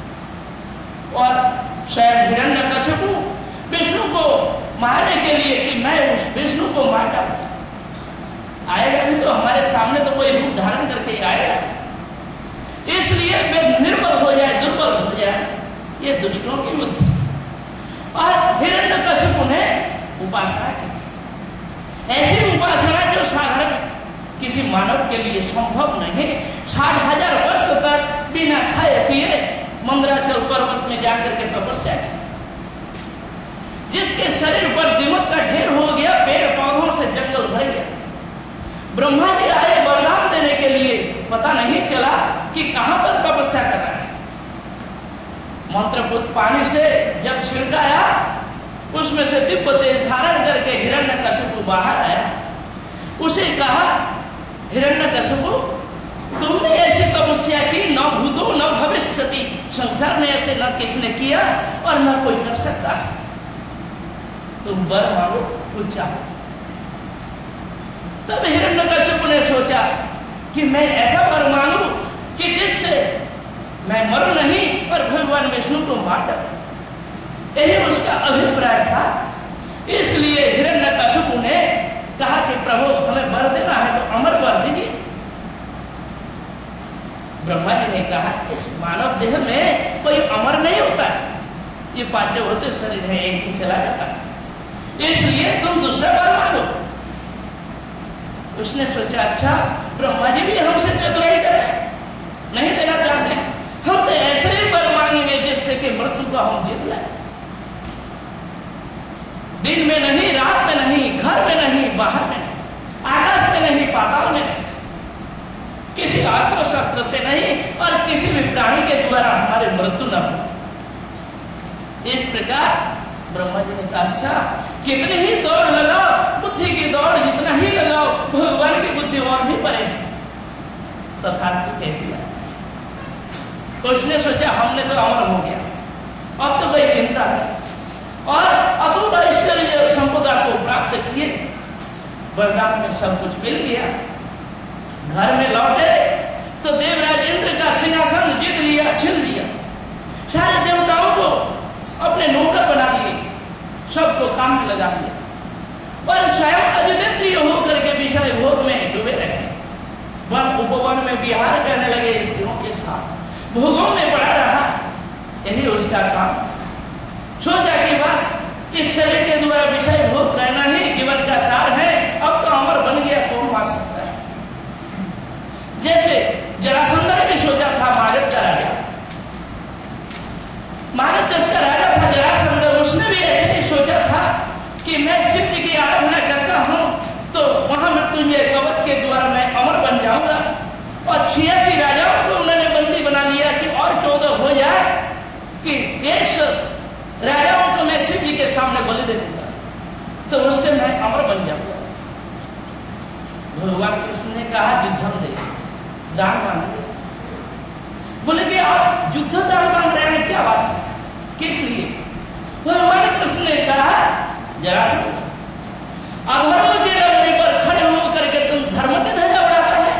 और शायद हिरण्यकशिपु विष्णु को मारने के लिए कि मैं उस विष्णु को मार डालूं, आएगा भी तो हमारे सामने तो कोई रूप धारण करके आएगा, इसलिए वे निर्बल हो जाए, दुर्बल हो जाए, ये दुष्टों की बुद्धि। और हिरण्यकशिपु ने उपासना की, ऐसी उपासना जो साधारण किसी मानव के लिए संभव नहीं। साठ हजार वर्ष तक बिना खाए पिए मंदराचल पर्वत में जाकर के तपस्या की, जिसके शरीर पर दीमक का ढेर हो गया, पेड़ पौधों से जंगल भर गया। ब्रह्मा जी आए वरदान देने के लिए, पता नहीं चला कि कहां पर तपस्या कर रहा है। मंत्रपुत पानी से जब छिड़काया, उसमें से दिव्य तेज धारण करके हिरण्यकशिपु बाहर आया। उसे कहा हिरण्यकशिपु, तुमने ऐसी तपस्या की, न भूतो न भविष्यति, संसार में ऐसे न किसने किया और न कोई कर सकता है। तुम वर मांगो, कुछ चाहो। तब हिरण्यकशिपु ने सोचा कि मैं ऐसा वर मांगू कि जिससे मैं मरूं नहीं और भगवान विष्णु को मार डालूं। यही उसका अभिप्राय था। इसलिए हिरण्यकशिपु ने कहा कि प्रभु हमें वर देना है तो अमर वर दीजिए। ब्रह्मा जी ने कहा इस मानव देह में कोई अमर नहीं होता है, ये पांचों होते शरीर है, एक ही चला जाता है, इसलिए तुम दूसरा वर मांगो। उसने सोचा अच्छा ब्रह्मा जी भी हमसे चतुराई करें, नहीं देना चाहते, हम तो ऐसे ही वर मांगेंगे जिससे कि मृत्यु को हम जीत लें। दिन में नहीं, रात में नहीं, घर में नहीं, बाहर में नहीं, आकाश में नहीं, पाताल में नहीं, किसी अस्त्र शस्त्र से नहीं और किसी भी प्राणी के द्वारा हमारे मृत्यु न हो। इस प्रकार ब्रह्मा जी ने कहा अच्छा कितनी ही दौड़ लगाओ, बुद्धि की दौड़ जितना ही लगाओ, भगवान की बुद्धि और भी परे है। तथास्तु कह दिया। उसने सोचा हमने तो अमर हो गया, अब तो कोई चिंता नहीं और अतुट ऐश्वर्य संपदा सौदा को प्राप्त किए, वरदान में सब कुछ मिल गया। घर में लौटे तो देवराज इंद्र का सिंहासन जीत लिया, छीन लिया, सारे देवताओं को अपने नौकर बना दिए, सबको काम में लगा दिया, पर स्वयं अद्वितीय होकर के विषय भोग में डूबे रहे। वन उपवन में विहार करने लगे, स्त्रियों के साथ भोगों में पड़ा रहा, यही उसका काम। सोचा कि बस इस शरीर के द्वारा विषय भोग करना ही जीवन का सार है, अब तो अमर बन गया, कौन मार सकता है। जैसे जरासंध ने भी सोचा था, मागध का राजा, मागध देश का राजा था जरासंध, उसने भी ऐसे ही सोचा था कि मैं शिव जी की आराधना करता हूं तो वहां मृत्युंजय कवच के द्वारा मैं अमर बन जाऊंगा। और छियासी राजाओं को उन्होंने बंदी बना लिया कि और चौदह हो जाए कि देश राजाओं को मैं शिव जी के सामने बलि दे दूंगा, तो उससे मैं अमर बन जाऊंगा। भगवान कृष्ण ने कहा युद्धम दे, दान मांग दे। बोले कि आप युद्ध दान मांग रहे हैं, क्या बात है, किस लिए? भगवान कृष्ण ने कहा जरासंध, अधर्म के डरने पर खड़े होकर के तुम धर्म के ध्वजा उड़ाता है।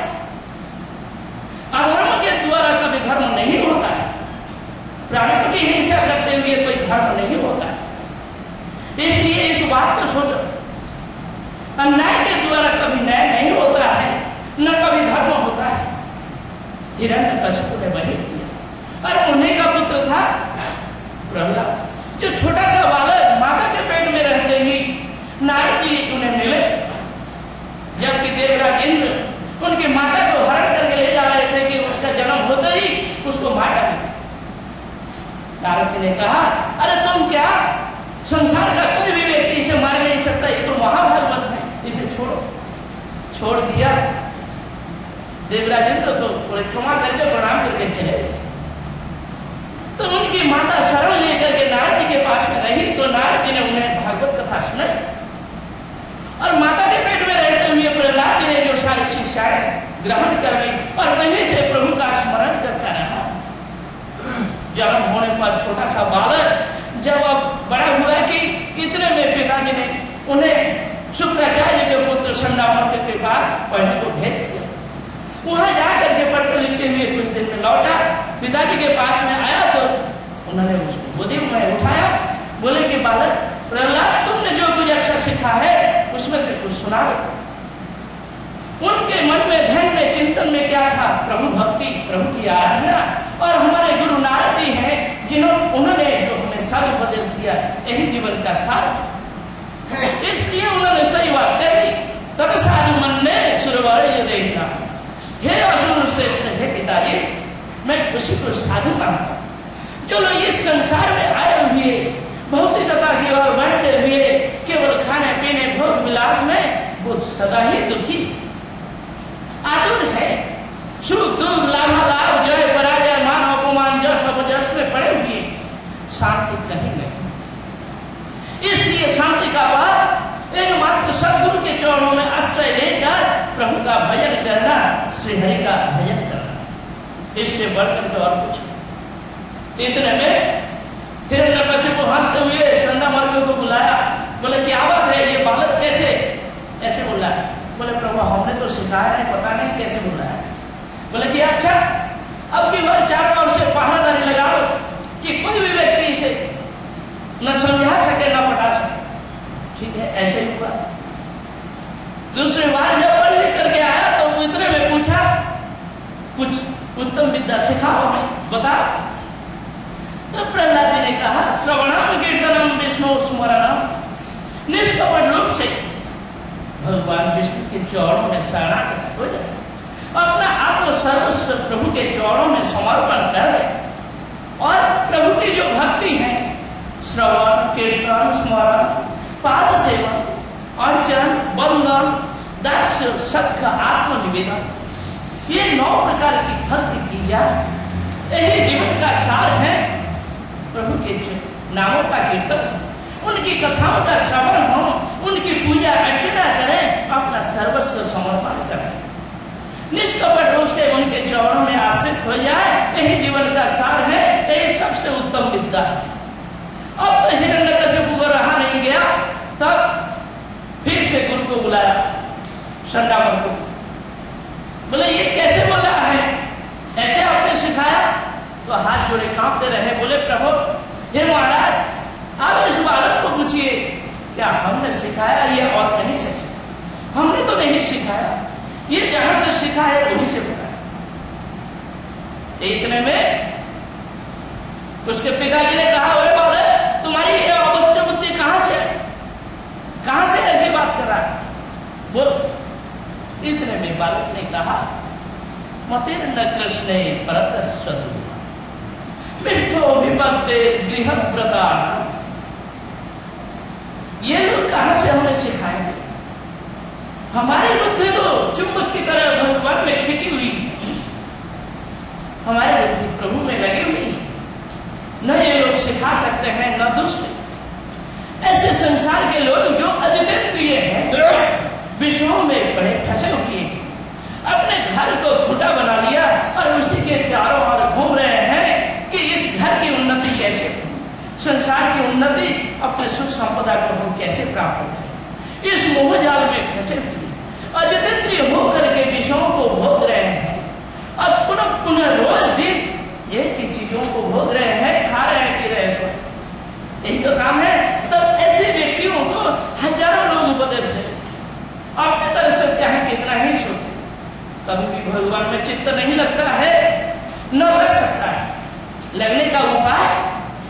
अधर्म के द्वारा कभी धर्म नहीं होता है, प्राणियों की हिंसा करते हुए कोई धर्म नहीं होता है। इसलिए इस बात को सोचो, अन्याय के द्वारा कभी न्याय नहीं होता है, न कभी धर्म होता है। हिरण्यकशिपु ने वही किया, और उन्हीं का पुत्र था प्रहलाद, जो छोटा सा बालक माता के पेट में रहते ही नारद जी उन्हें मिले, जबकि देवराज इंद्र उनकी माता को हरण करके ले जा रहे थे कि उसका जन्म होते ही उसको मार डाला। नारद जी ने कहा, अरे तुम क्या, संसार का कोई भी व्यक्ति इसे मार नहीं सकता, ये तो महाभागवत है, इसे छोड़ो। छोड़ दिया। देवराज इंद्र तो परिक्रमा करके प्रणाम करके चले। तो उनकी माता शरण लेकर के नारद जी के पास में रही, तो नारद जी ने उन्हें भागवत कथा सुनाई, और माता के पेट में रहते हुए प्रहलाद जी ने जो सारी शिक्षाएं ग्रहण कर ली, और वहीं से प्रभु का स्मरण करता रहा। जन्म होने पर छोटा सा बालक जब अब बड़ा हुआ कि इतने में पिताजी ने उन्हें शुक्राचार्य के पुत्र संडामर्क के पास पढ़ने को भेज दिया। वहां जाकर के पढ़ते लिखते हुए कुछ दिन में लौटा, पिताजी के पास में आया तो उन्होंने उसको गोदी में उठाया, बोले कि बालक प्रहलाद, तुमने जो कुछ अच्छा सीखा है उसमें से कुछ सुनाओ। उनके मन में, ध्यान में, चिंतन में क्या था? प्रभु भक्ति, प्रभु की आराधना, और हमारे गुरु नारद जी हैं जिन्होंने उन्होंने जो हमें सार उपदेश दिया, यही जीवन का सार। इसलिए उन्होंने सही बात कही, तब साधु मन ने सुरवार ये देखना, हे असुर श्रेष्ठ, हे पिताजी, मैं उसी को साधु मानता हूं जो लोग इस संसार में आए हुए भौतिकता की ओर बढ़ते हुए केवल खाने पीने भोग विलास में वो सदा ही दुखी आतुर है। सुख दुख लाभालाभ जय पराजय मान अपमान जस अपजस में पड़े हुए, शांति कहीं नहीं। इसलिए शांति का बात एकमात्र सदगुरु के चरणों में आश्रय लेकर प्रभु का भजन करना, श्रीहरि का भजन करना, इससे बढ़कर तो और कुछ। इतने में हिरण्यकशिपु हंसते हुए संडामर्क को बुलाया, बोले क्या बात है, ये बालक कैसे ऐसे बोला? बोले प्रभु हमने तो सिखाया नहीं, पता नहीं कैसे बुलाया। बोले कि अच्छा, अब की बार चारों ओर से पहरादारी लगाओ कि कोई भी व्यक्ति इसे न समझा सके न पढ़ा सके। ठीक है, ऐसे ही हुआ। दूसरी बार जब पढ़ लिख करके आया तो इतने में पूछा, कुछ उत्तम विद्या सिखाओ हमें, बताओ। तो प्रहलाद जी ने कहा, श्रवणम कीर्तनम विष्णु स्मरणम, निष्कपट रूप से भगवान विष्णु के चरणों में शरणागत हो जाए, अपना आत्म सर्वस्व प्रभु के चरणों में समर्पण कर दे, और प्रभु की जो भक्ति है, श्रवण कीर्तन स्मरण पाद सेवन अर्चन बंदन दास्य सत्य आत्मनिवेदन, ये नौ प्रकार की भक्ति की जाए, यही जीवन का सार है। प्रभु के नामों का कीर्तन, उनकी कथाओं का श्रवण हो, उनकी पूजा अर्चना करें, अपना सर्वस्व समर्पण करें, निष्कपट रूप से उनके चरणों में आश्रित हो जाए, यही जीवन का सार है, यही सबसे उत्तम विद्या है। अब तो हिरण्यकशिपु को रहा नहीं गया, तब संडावर को। बोले ये कैसे बोला है, ऐसे आपने सिखाया? तो हाथ जोड़े कांपते रहे, बोले प्रभु हे महाराज आप इस बालक को पूछिए क्या हमने सिखाया ये और कहीं से सिखाया? हमने तो नहीं सिखाया, ये जहां से सीखा है वहीं से बताया। इतने में उसके पिताजी ने कहा अरे बालक तुम्हारी ये अबुद्धि बुद्धि कहां से कहां से ऐसी बात कर रहा है? बोल। इतने में बालक ने कहा मतिर न कृष्ण परतस्वतु मिथ्यो विपत्ते गृह प्रदान। ये लोग कहां से हमें सिखाएंगे? हमारी बुद्धि तो चुंबक की तरह भगवान में खिंची हुई है, हमारी बुद्धि प्रभु में लगी हुई है। न ये लोग सिखा सकते हैं न दूसरे। ऐसे संसार के लोग जो अजितेंद्रिय हैं, विषयों में बड़े फंसे हुए हैं, अपने घर को खुदा बना लिया और उसी के चारों ओर घूम रहे हैं कि इस घर की उन्नति कैसे हो, संसार की उन्नति, अपने सुख संपदा को हम कैसे प्राप्त करें। इस मोहजाल में फंसे हुए अजितेंद्रिय होकर के विषयों को भोग रहे हैं और पुनः पुनः रोज दिन एक ही चीजों को भोग रहे हैं, खा रहे हैं, पी रहे हैं, यही तो काम है। तब ऐसे व्यक्तियों को हजारों लोग उपदेश देते, अपने तरफ से चाहे कितना ही सोचे, कभी भी भगवान में चित्त नहीं लगता है, न लग सकता है। लगने का उपाय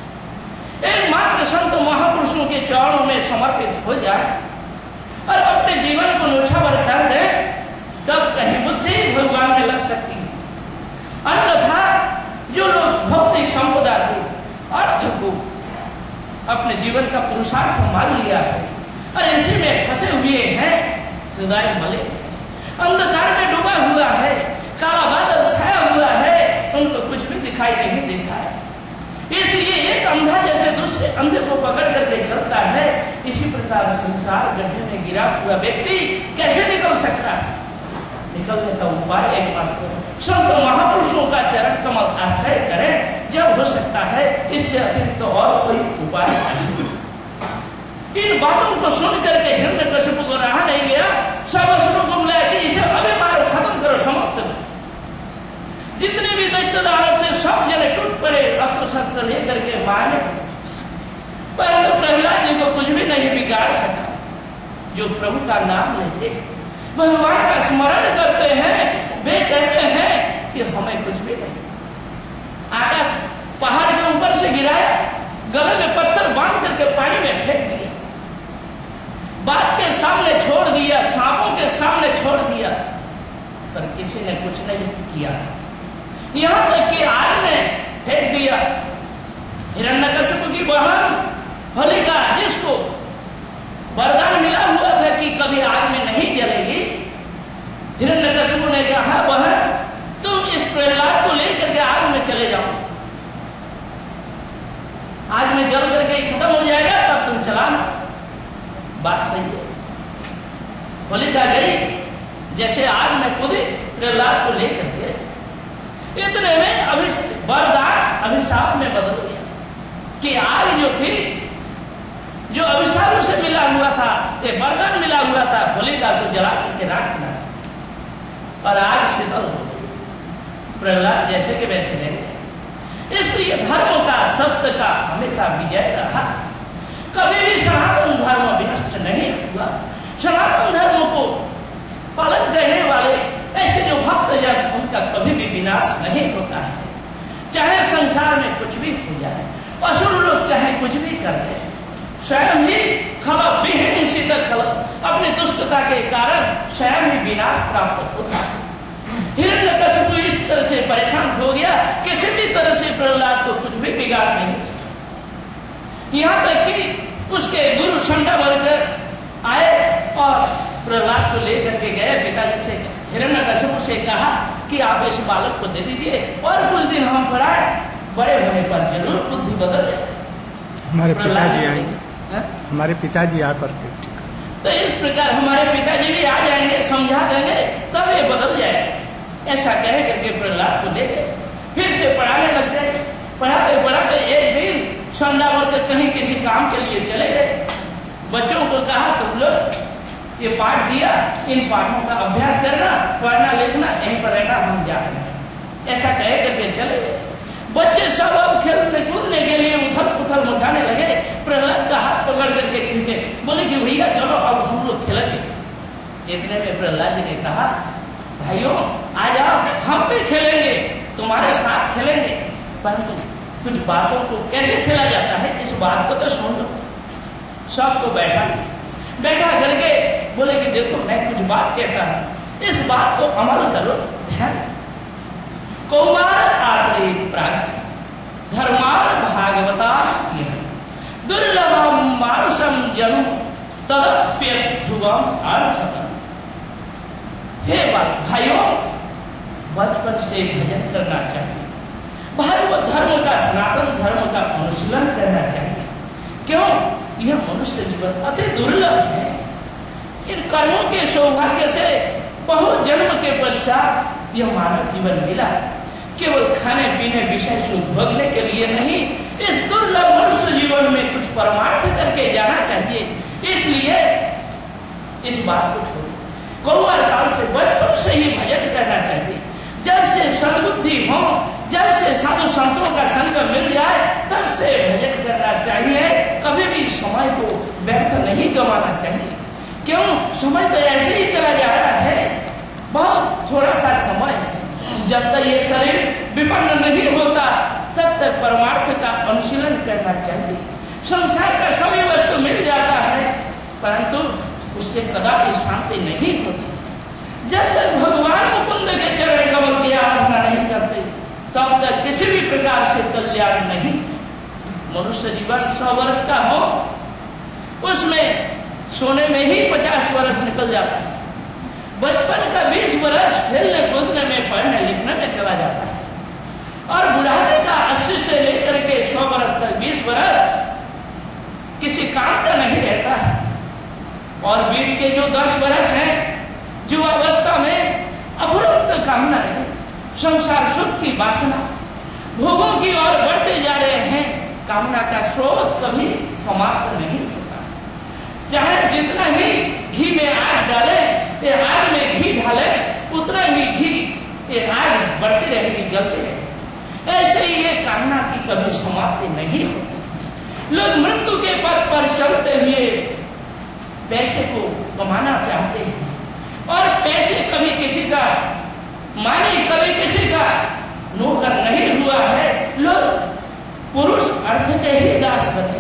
एक मात्र संत महापुरुषों के चरणों में समर्पित हो जाए और अपने जीवन को न्योछावर कर दे, तब कहीं बुद्धि भगवान में लग सकती है। अन्यथा जो लोग भौतिक संपदा को, अर्थ को अपने जीवन का पुरुषार्थ मान लिया है और इसी में फंसे हुए हैं, हृदय मले अंधकार में डूबा हुआ है, काला बादल छाया हुआ है, उनको कुछ भी दिखाई नहीं देता है। इसलिए एक अंधा जैसे दूसरे अंधे को पकड़ करके चलता है, इसी प्रकार संसार गड्ढे में गिरा हुआ व्यक्ति कैसे निकल सकता है? निकलने का उपाय एकमात्र संत महापुरुषों का चरण कमल आश्रय करें, जब हो सकता है। इससे अतिरिक्त तो और कोई उपाय नहीं। इन बातों को सुन करके हिरण्यकशिपु को रहा नहीं गया, सब असुरों को बुलाया कि इसे अभी मारो, खत्म करो, समाप्त करो। जितने भी दैत्य दानव थे सब जने टूट पड़े, अस्त्र शस्त्र लेकर के मारने, परंतु प्रहलाद जी को कुछ भी नहीं बिगाड़ सका। जो प्रभु का नाम लेते, भगवान का स्मरण करते हैं, वे कहते हैं कि हमें कुछ भी नहीं। आकाश पहाड़ के ऊपर से गिराया, गले में पत्थर बांध करके पानी में फेंक दिया, बाघ के सामने छोड़ दिया, सांपों के सामने छोड़ दिया, पर किसी ने कुछ नहीं किया। यहां तक कि आग में फेंक दिया। हिरण्यकशिपु की बहन होलिका, जिसको वरदान मिला हुआ था कि कभी आग में नहीं जलेगी, हिरण्यकशिपु ने कहा बहन तुम इस प्रहलाद को लेकर के आग में चले जाओ, आग में जल करके खत्म हो जाएगा, तब तुम चलाना। बात सही है। होलिका गई, जैसे आग में कूदी, प्रहलाद को लेकर के, इतने में वरदान अभिशाप में बदल गया कि आग जो थी, जो अभिशाप से मिला हुआ था, ये वरदान मिला हुआ था, होलिका को जला करके राख दिया और आग शीतल हो गई। प्रहलाद जैसे के वैसे नहीं। इसलिए धर्म का, सत्य का हमेशा विजय रहा। कभी भी सनातन धर्म विनष्ट नहीं हुआ। सनातन धर्म को पालन करने वाले ऐसे जो भक्त जन, उनका कभी भी विनाश नहीं होता है। चाहे संसार में कुछ भी हो जाए, असुर लोग चाहे कुछ भी कर दे, स्वयं ही खला विहीन शीतल खल अपनी दुष्टता के कारण स्वयं ही विनाश प्राप्त होता है। हिरण्यकशिपु इस तरह से परेशान हो गया, किसी भी तरह से प्रहलाद को कुछ भी बिगाड़ नहीं सका। यहां तक कि उसके गुरु संडावर्कर आए और प्रहलाद को लेकर के गए, पिताजी से, हिरण्यकशिपु से कहा कि आप इस बालक को दे दीजिए और कुछ दिन हम पढ़ाए, बड़े होने पर जरूर बुद्धि बदल जाए। हमारे पिताजी आएंगे, हमारे पिताजी आकर के, तो इस प्रकार हमारे पिताजी भी आ जाएंगे, समझा देंगे, तब ये बदल जाएगा। ऐसा कह करके प्रहलाद को दे गए, फिर से पढ़ाने लग गए। पढ़ाते पढ़ाते एक दिन संडावर्कर कहीं किसी काम के लिए चले गए। बच्चों को कहा तुम लोग ये पाठ दिया, इन पाठों का अभ्यास करना, पढ़ना लिखना, यहीं पर रहना, हम जा रहे हैं, ऐसा कह करके चले। बच्चे सब अब खेलने कूदने के लिए उथल पुथल मचाने लगे। प्रहलाद का हाथ पकड़ करके खींचे, बोले कि भैया चलो अब हम लोग खेलेंगे। इतने में प्रहलाद जी ने कहा, भाइयों आ जाओ, हम भी खेलेंगे, तुम्हारे साथ खेलेंगे, परंतु कुछ बातों को कैसे खेला जाता है इस बात को तो सुन लो। सबको बैठा बैठा करके बोले कि देखो मैं कुछ बात कहता हूं, इस बात को अमल करो, ध्यान। कौमार आश्रय प्राग धर्मान भागवता दुर्लभम मानुषम जनु तदप्य ध्रुवम आर्षतम। हे भाइयों, बचपन से भजन करना चाहिए, भागवत धर्म का, सनातन धर्म का अनुशीलन करना चाहिए। क्यों? यह मनुष्य जीवन अति दुर्लभ है। इन कर्मों के सौभाग्य से बहुत जन्म के पश्चात यह मानव जीवन मिला। केवल खाने पीने विषय सुख भोगने के लिए नहीं, इस दुर्लभ मनुष्य जीवन में कुछ परमार्थ करके जाना चाहिए। इसलिए इस बात को छोड़ो, कौमार काल से, बचपन से ही भजन करना चाहिए। जब से सद्बुद्धि हो, जब से साधु संतों का संग मिल जाए, तब से भजन करना चाहिए। कभी भी समय को व्यर्थ नहीं गंवाना चाहिए। क्यों? समय तो ऐसे ही चला जा रहा है, बहुत थोड़ा सा समय है। जब तक ये शरीर विपन्न नहीं होता तब तक परमार्थ का अनुशीलन करना चाहिए। संसार का सभी वस्तु मिल जाता है, परंतु उससे कदापि शांति नहीं होती। जब तक भगवान मुकुंद के चरण कमल की आराधना नहीं करते तब तक किसी भी प्रकार से कल्याण नहीं। मनुष्य जीवन सौ वर्ष का हो, उसमें सोने में ही पचास वर्ष निकल जाता है। बचपन का बीस वर्ष खेलने कूदने में, पढ़ने लिखने में चला जाता है, और बुढ़ापे का अस्सी से लेकर के सौ वर्ष तक बीस वर्ष किसी काम का नहीं रहता है। और बीच के जो दस वर्ष हैं, युवावस्था में अपुरुक्त कामना है, संसार सुख की वासना, भोगों की ओर बढ़ते जा रहे हैं। कामना का स्रोत कभी समाप्त नहीं होता। चाहे जितना ही घी में आग डाले, ये आग में घी डाले, उतना ही घी ये आग बढ़ती रहेगी, जलती रहेगी। ऐसे ही ये कामना की कभी समाप्ति नहीं होती। लोग मृत्यु के पथ पर चलते हुए पैसे को कमाना चाहते हैं, और पैसे कभी किसी का मानी, कभी किसी का नौकर नहीं हुआ है। लोग पुरुष अर्थ के ही दास बने,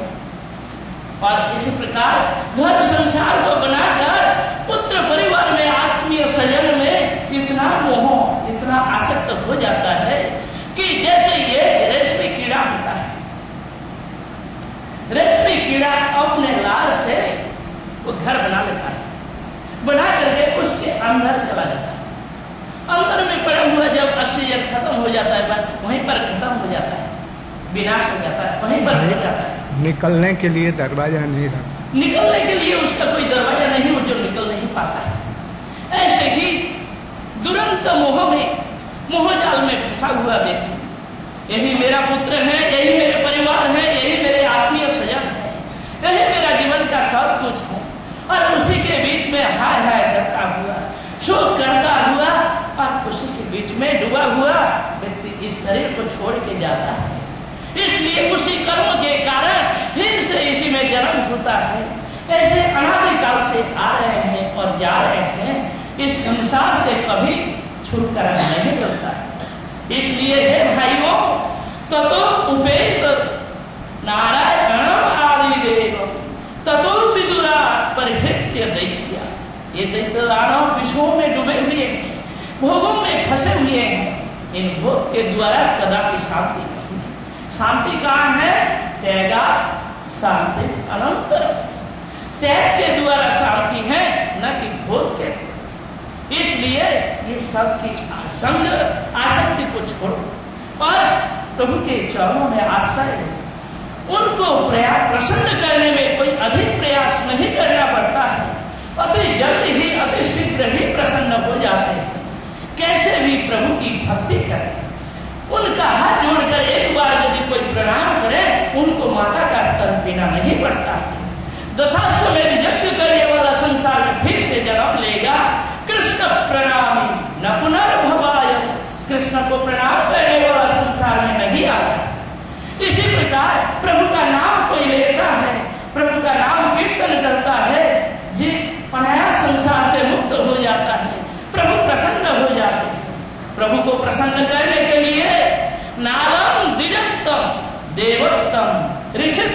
और इसी प्रकार घर संसार को बनाकर पुत्र परिवार में, आत्मीय सजन में इतना मोह, इतना आसक्त हो जाता है कि जैसे ये रेशमी कीड़ा होता है। रेशमी कीड़ा अपने लार से वो घर बना लेता है, बना करके उसके अंदर चला जाता है। अंदर में पड़ा हुआ जब ऑक्सीजन खत्म हो जाता है, बस वहीं पर खत्म हो जाता है, विनाश हो जाता है, वहीं पर हो जाता है। निकलने के लिए दरवाजा नहीं रखा, निकलने के लिए उसका कोई दरवाजा नहीं हो जो निकल नहीं पाता है। ऐसे ही दुरंत मोह में, मोहजाल में फंसा हुआ व्यक्ति, यही मेरा पुत्र है, यही मेरे परिवार है, यही मेरे आत्मीय स्वजन है, यही मेरा जीवन का सब कुछ है, और उसी के बीच में हाय हाय करता हुआ, शोक करता हुआ, और उसी के बीच में डूबा हुआ व्यक्ति इस शरीर को छोड़ के जाता है। इसलिए उसी कर्म के कारण फिर से इसी में जन्म होता है। ऐसे अनादिकाल से आ रहे हैं और जा रहे हैं, इस संसार से कभी छुटकारा नहीं मिलता है। इसलिए हे भाइयों, ततो उपेत नारायणम आदिदेव ततो विदुरा परिहृत्य दैत्या। ये दैत्य दानव विषयों में डूबे हुए हैं, भोगों में फंसे हुए हैं। इन भोग के द्वारा कदापि शांति नहीं। शांति कहाँ है? त्यागा शांति अनंतर। त्याग के द्वारा शांति है, न कि भोग के। इसलिए ये सब की संग आसक्ति को छोड़ो और प्रभु के चरणों में आश्रय लो। उनको प्रयास प्रसन्न करने में कोई अधिक प्रयास नहीं करना पड़ता है, अति जल्दी ही, अति शीघ्र ही प्रसन्न हो जाते हैं। कैसे भी प्रभु की भक्ति करें, उनका हाथ जोड़कर एक बार यदि कोई प्रणाम करे, उनको माता का स्तर पीना नहीं पड़ता है। दशाश्वमेध यज्ञ करने वाला संसार में फिर से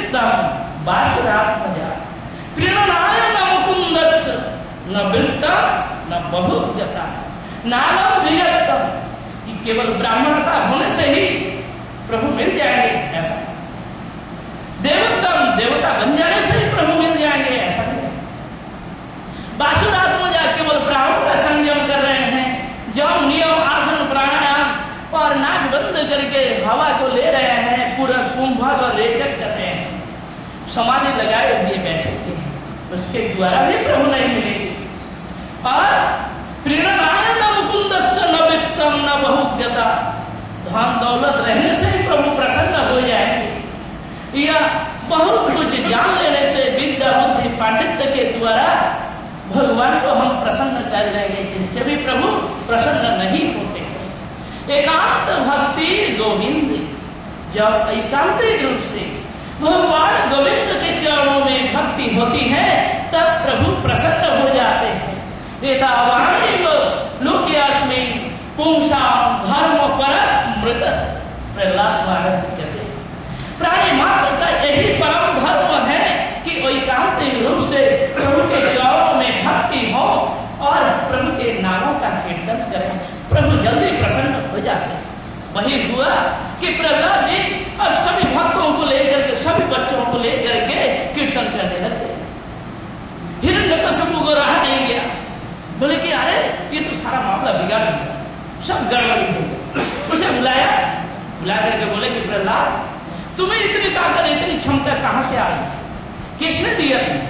वित्तम बासुरात्मजा प्रेरणाय न मुकुंदस न बिल्ता न बहुज्ञता नालम वियत्तम कि केवल ब्राह्मणता होने से ही प्रभु मिल जाएंगे ऐसा, देवोत्तम देवता बन जाने से ही प्रभु मिल जाएंगे ऐसा नहीं। बासुरात्मजा केवल प्राणों का संयम कर रहे हैं, जब नियम आसन प्राणायाम और नाक बंद करके हवा को ले रहे हैं, पूरा कुंभक और रेचक कर रहे हैं, समाधि लगाए हुए बैठे हुए हैं, उसके द्वारा भी प्रभु नहीं मिलेंगे। और प्रेरणाय न मुकुंदस्य न वित्तम न बहुज्ञता, धन दौलत रहने से ही प्रभु प्रसन्न हो जाएंगे, या बहुत कुछ जान लेने से विद्या बुद्धि पांडित्य के द्वारा भगवान को हम प्रसन्न कर लेंगे, इससे भी प्रभु प्रसन्न नहीं होते। एकांत भक्ति गोविंद, जब एकांतिक रूप से भगवान गोविंद के चरणों में भक्ति होती है तब प्रभु प्रसन्न हो जाते हैं। एतावाणी लोक्यास्मिन् पुंसाम धर्म परस्मृत, प्रहलाद महाराज कहते हैं प्राणी मात्र का यही परम धर्म है कि एकांतिक रूप से प्रभु के चरणों में भक्ति हो और प्रभु के नामों का कीर्तन करें, प्रभु जल्दी प्रसन्न हो जाते हैं। वही हुआ कि प्रहलाद जी अब सभी भक्तों को लेकर के, सभी बच्चों को लेकर के कीर्तन करने लगते। हिरण्यकशिपु को रहा नहीं गया, बोले कि अरे ये तो सारा मामला बिगाड़ दिया, सब गड़बड़ी हो गई। उसे बुलाया, बुला करके बोले कि प्रहलाद तुम्हें इतनी ताकत इतनी क्षमता कहां से आई, किसने दिया तुम्हें?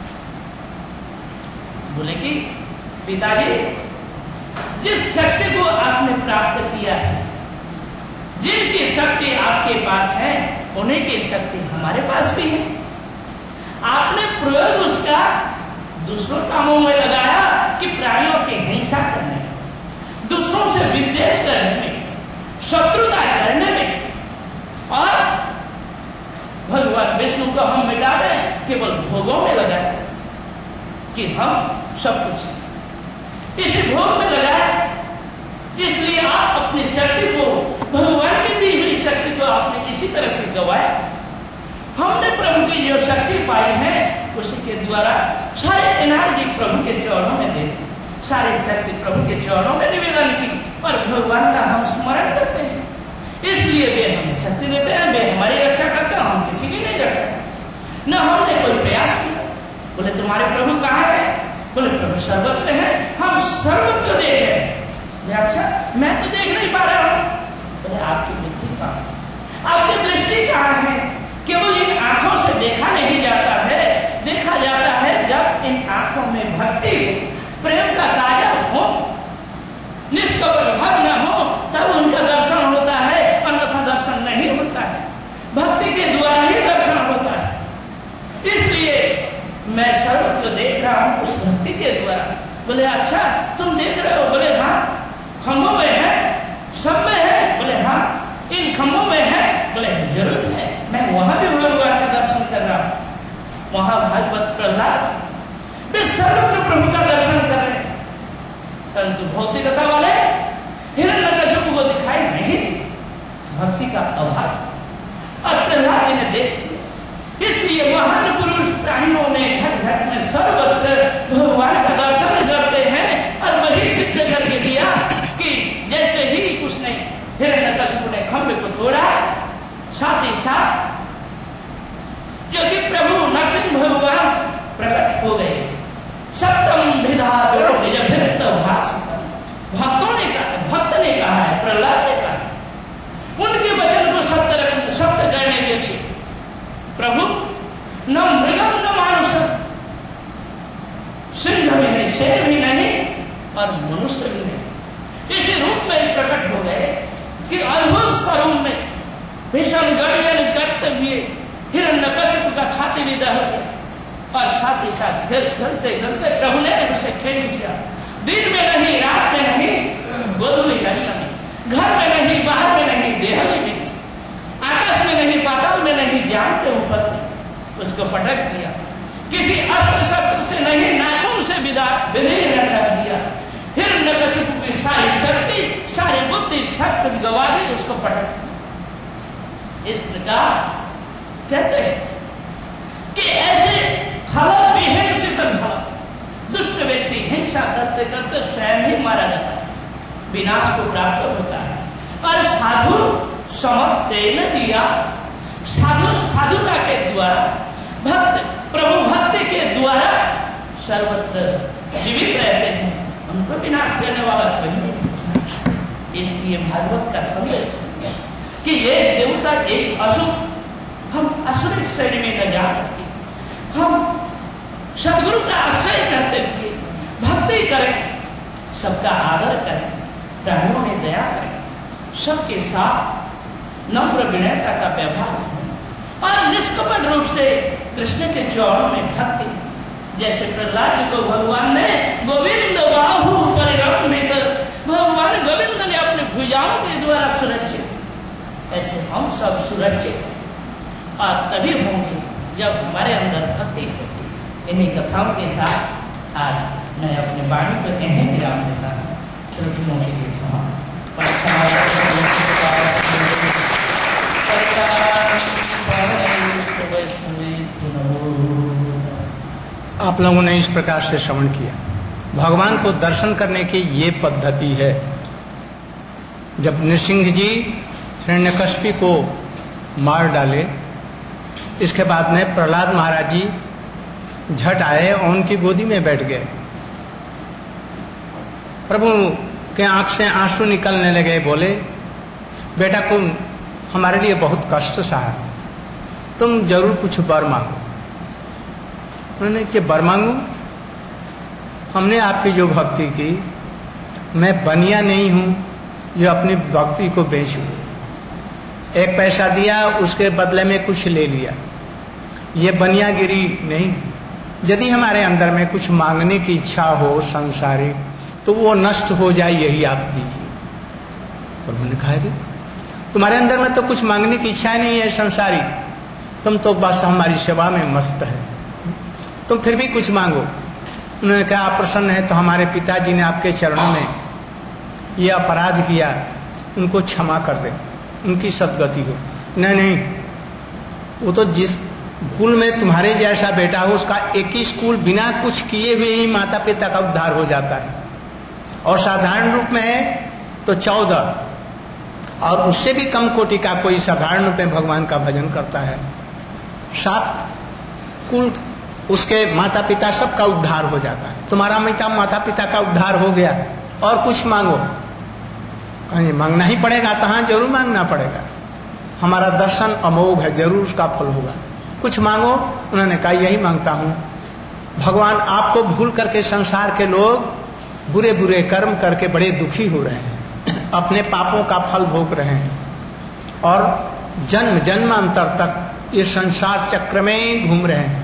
बोले कि पिताजी जिस शक्ति को आपने प्राप्त किया है, जिनकी शक्ति आपके पास है उन्हीं की शक्ति हमारे पास भी है। आपने प्रयोग उसका दूसरों कामों में लगाया कि प्राणियों की हिंसा करने में, दूसरों से विद्वेष करने में, शत्रुता करने में, और भगवान विष्णु को हम मिटा दें केवल भोगों में लगाए कि हम सब कुछ इसी भोग में लगाए। इसलिए आप अपनी शक्ति को, भगवान की दी हुई शक्ति को आपने इसी तरह से गवाया। हमने प्रभु की जो शक्ति पाई है उसी के द्वारा सारे एनर्जी प्रभु के चरणों में दे, सारी शक्ति प्रभु के चरणों में निवेदन की, और भगवान का हम स्मरण करते हैं, इसलिए वे हमें शक्ति देते हैं, वे हमारी रक्षा करते हैं, हम किसी की नहीं रखते। न हमने कोई प्रयास किया। बोले तुम्हारे प्रभु कहाँ है? बोले प्रभु सर्वत्र है, हम सर्वत्र देख रहे हैं। अच्छा मैं तो देख नहीं पा रहा हूं। बोले आपकी बुद्धि कहाँ है, आपकी दृष्टि कहाँ है? केवल इन आंखों से देखा नहीं जाता है, देखा जाता है जब इन आंखों में भक्ति प्रेम का काजल हो, निष्कपट भाव न हो, तब उनका दर्शन होता है, अन्यथा दर्शन नहीं होता है। भक्ति के द्वारा ही दर्शन होता है। इसलिए मैं सर्वत्र देख रहा हूं उस भक्ति के द्वारा। बोले अच्छा तुम देख रहे हो? बोले हाँ। खम्भों में है, सब में है? बोले हाँ। इन खम्भों में है? बोले जरूर है, मैं वहां भी भगवान का दर्शन कर रहा हूं। वहां भागवत प्रहलाद वे सर्वत्र प्रभु का दर्शन कर रहे हैं, परंतु भौतिकता वाले हिरण्यकशिपु को दिखाई नहीं दी, भक्ति का अभाव। और प्रहलाद जी ने देख लिया। इसलिए महान पुरुष प्राणियों में घर घर में सर्वत्र भगवान का दर्शन करते हैं, और वही सिद्ध करके दिया कि जैसे ही उसने हिरण्यकशिपु ने खंभे को तोड़ा, साथ ही साथ जो कि प्रभु नरसिंह भगवान प्रकट हो गए। सप्तम विधा निज भृत भाषितम, भक्तों ने कहा, भक्त ने कहा है, प्रहलाद ने कहा, उनके वचन को सत्य सत्य करने के लिए प्रभु न मृगम न मानुषम, सिंह भी नहीं, शेर भी नहीं, और मनुष्य भी नहीं, इसी रूप में प्रकट हो गए कि अद्भुत स्वरूप में भीषण गर्जन करते हुए हिरण्यकशिपु का छाती भी दह गया, और साथ ही साथ फिर चलते चलते प्रभु ने उसे खींच दिया। दिन में नहीं, रात में नहीं, गोधूली दर्शन, घर में नहीं, बाहर में नहीं, देह में नहीं, आकाश में नहीं, पाताल में नहीं, ज्ञान के ऊपर नहीं, उसको पटक दिया। किसी अस्त्र शस्त्र से नहीं, नाखून से विदा विधि कर दिया। हिरण्यकशिपु की सारी शक्ति, सारी बुद्धि सब कुछ गवा दी, उसको पटक दिया। इस प्रकार कहते हैं विकास को प्राप्त होता है। और साधु समतेन दिया, साधु साधुता के द्वारा, भक्त प्रभु भक्ति के द्वारा सर्वत्र जीवित रहते हैं, उनको विनाश करने वाला कोई नहीं। इसलिए भागवत का संदेश कि ये देवता एक असुर, हम असुर श्रेणी में न जा सकते, हम सदगुरु का आश्रय करते हुए भक्ति करें, सबका आदर करें, प्राणियों में दया करें, सबके साथ नम्र विनयता का व्यवहार और निष्कपट रूप से कृष्ण के चरणों में भक्ति। जैसे प्रहलाद जी को भगवान ने गोविंद बाहु परिरमित, भगवान गोविंद ने अपने भुजाओं के द्वारा सुरक्षित, ऐसे हम सब सुरक्षित और तभी होंगे जब हमारे अंदर भक्ति होगी। इन्हीं कथाओं के साथ आज मैं अपने वाणी को कहीं विराम देता हूँ। त्रुटियों के लिए क्षमा। आप लोगों ने इस प्रकार से श्रवण किया। भगवान को दर्शन करने की ये पद्धति है। जब नृसिंह जी हिरण्यकश्यप को मार डाले, इसके बाद में प्रहलाद महाराज जी झट आए और उनकी गोदी में बैठ गए। प्रभु के आंख से आंसू निकलने लगे, बोले बेटा को हमारे लिए बहुत कष्ट सहा, तुम जरूर कुछ वर मांगो। उन्होंने कि वर मांगू? हमने आपकी जो भक्ति की, मैं बनिया नहीं हूं जो अपनी भक्ति को बेचूं। एक पैसा दिया, उसके बदले में कुछ ले लिया, ये बनियागिरी नहीं। यदि हमारे अंदर में कुछ मांगने की इच्छा हो संसारिक, तो वो नष्ट हो जाए, यही आप दीजिए। प्रभु ने कहा कि तुम्हारे अंदर में तो कुछ मांगने की इच्छा नहीं है संसारी, तुम तो बस हमारी सेवा में मस्त है, तुम फिर भी कुछ मांगो। उन्होंने कहा आप प्रसन्न है तो हमारे पिताजी ने आपके चरणों में ये अपराध किया, उनको क्षमा कर दे, उनकी सदगति हो। नहीं नहीं, वो तो जिस कुल में तुम्हारे जैसा बेटा हो, उसका एक ही स्कूल बिना कुछ किए हुए ही माता पिता का उद्धार हो जाता है, और साधारण रूप में है तो चौदह, और उससे भी कम कोटि का कोई साधारण रूप में भगवान का भजन करता है, सात कुल उसके माता पिता सबका उद्धार हो जाता है। तुम्हारा मिता माता पिता का उद्धार हो गया, और कुछ मांगो। कहीं मांगना ही पड़ेगा तो हाँ जरूर मांगना पड़ेगा, हमारा दर्शन अमोघ है, जरूर उसका फल होगा। कुछ मांगो। उन्होंने कहा यही मांगता हूं भगवान, आपको भूल करके संसार के लोग बुरे बुरे कर्म करके बड़े दुखी हो रहे हैं, अपने पापों का फल भोग रहे हैं, और जन्म जन्मांतर तक ये संसार चक्र में घूम रहे हैं।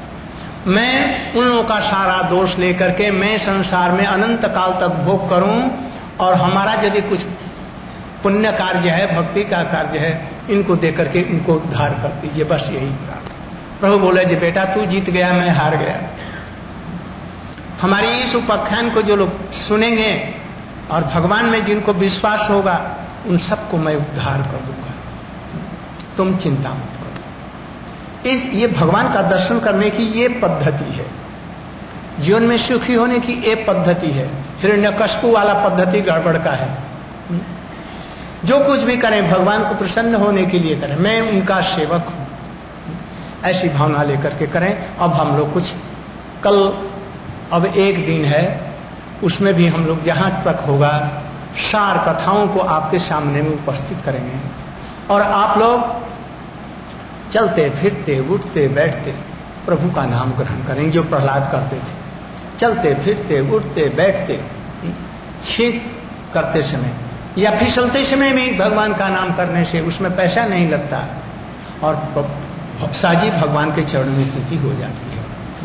मैं उन लोगों का सारा दोष लेकर के मैं संसार में अनंत काल तक भोग करूं, और हमारा यदि कुछ पुण्य कार्य है, भक्ति का कार्य है, इनको दे करके इनको उद्धार कर दीजिए, बस यही प्रार्थना। प्रभु बोले जी बेटा तू जीत गया, मैं हार गया। हमारी इस उपाख्यान को जो लोग सुनेंगे और भगवान में जिनको विश्वास होगा, उन सबको मैं उद्धार कर दूंगा, तुम चिंता मत करो। इस ये भगवान का दर्शन करने की ये पद्धति है, जीवन में सुखी होने की ये पद्धति है। हिरण्यकश्यप वाला पद्धति गड़बड़ का है। जो कुछ भी करें भगवान को प्रसन्न होने के लिए करें, मैं उनका सेवक हूं, ऐसी भावना लेकर के करें। अब हम लोग कुछ कल, अब एक दिन है, उसमें भी हम लोग जहां तक होगा सार कथाओं को आपके सामने में उपस्थित करेंगे, और आप लोग चलते फिरते उठते बैठते प्रभु का नाम ग्रहण करेंगे, जो प्रहलाद करते थे। चलते फिरते उठते बैठते छींक करते समय या फिसलते समय में भगवान का नाम करने से उसमें पैसा नहीं लगता, और साजी भगवान के चरण में प्रीति हो जाती है।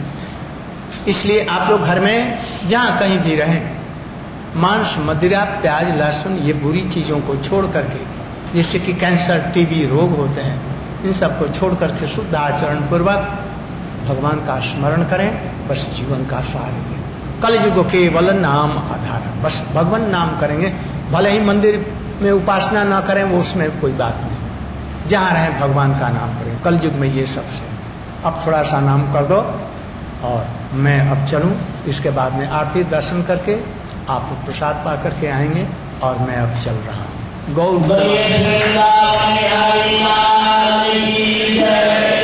इसलिए आप लोग घर में जहां कहीं भी रहें, मांस मदिरा प्याज लहसुन ये बुरी चीजों को छोड़ करके, जैसे कि कैंसर टीबी रोग होते हैं, इन सबको छोड़ करके शुद्ध आचरण पूर्वक भगवान का स्मरण करें। बस जीवन का सार है, कल युग केवल नाम आधार, बस भगवान नाम करेंगे। भले ही मंदिर में उपासना ना करें, वो उसमें कोई बात नहीं, जहाँ रहें भगवान का नाम करें। कल युग में ये सबसे अब थोड़ा सा नाम कर दो, और मैं अब चलूं। इसके बाद में आरती दर्शन करके आप प्रसाद पा करके आएंगे। और मैं अब चल रहा हूँ। गौ वृंदावन बिहारी लाल की जय।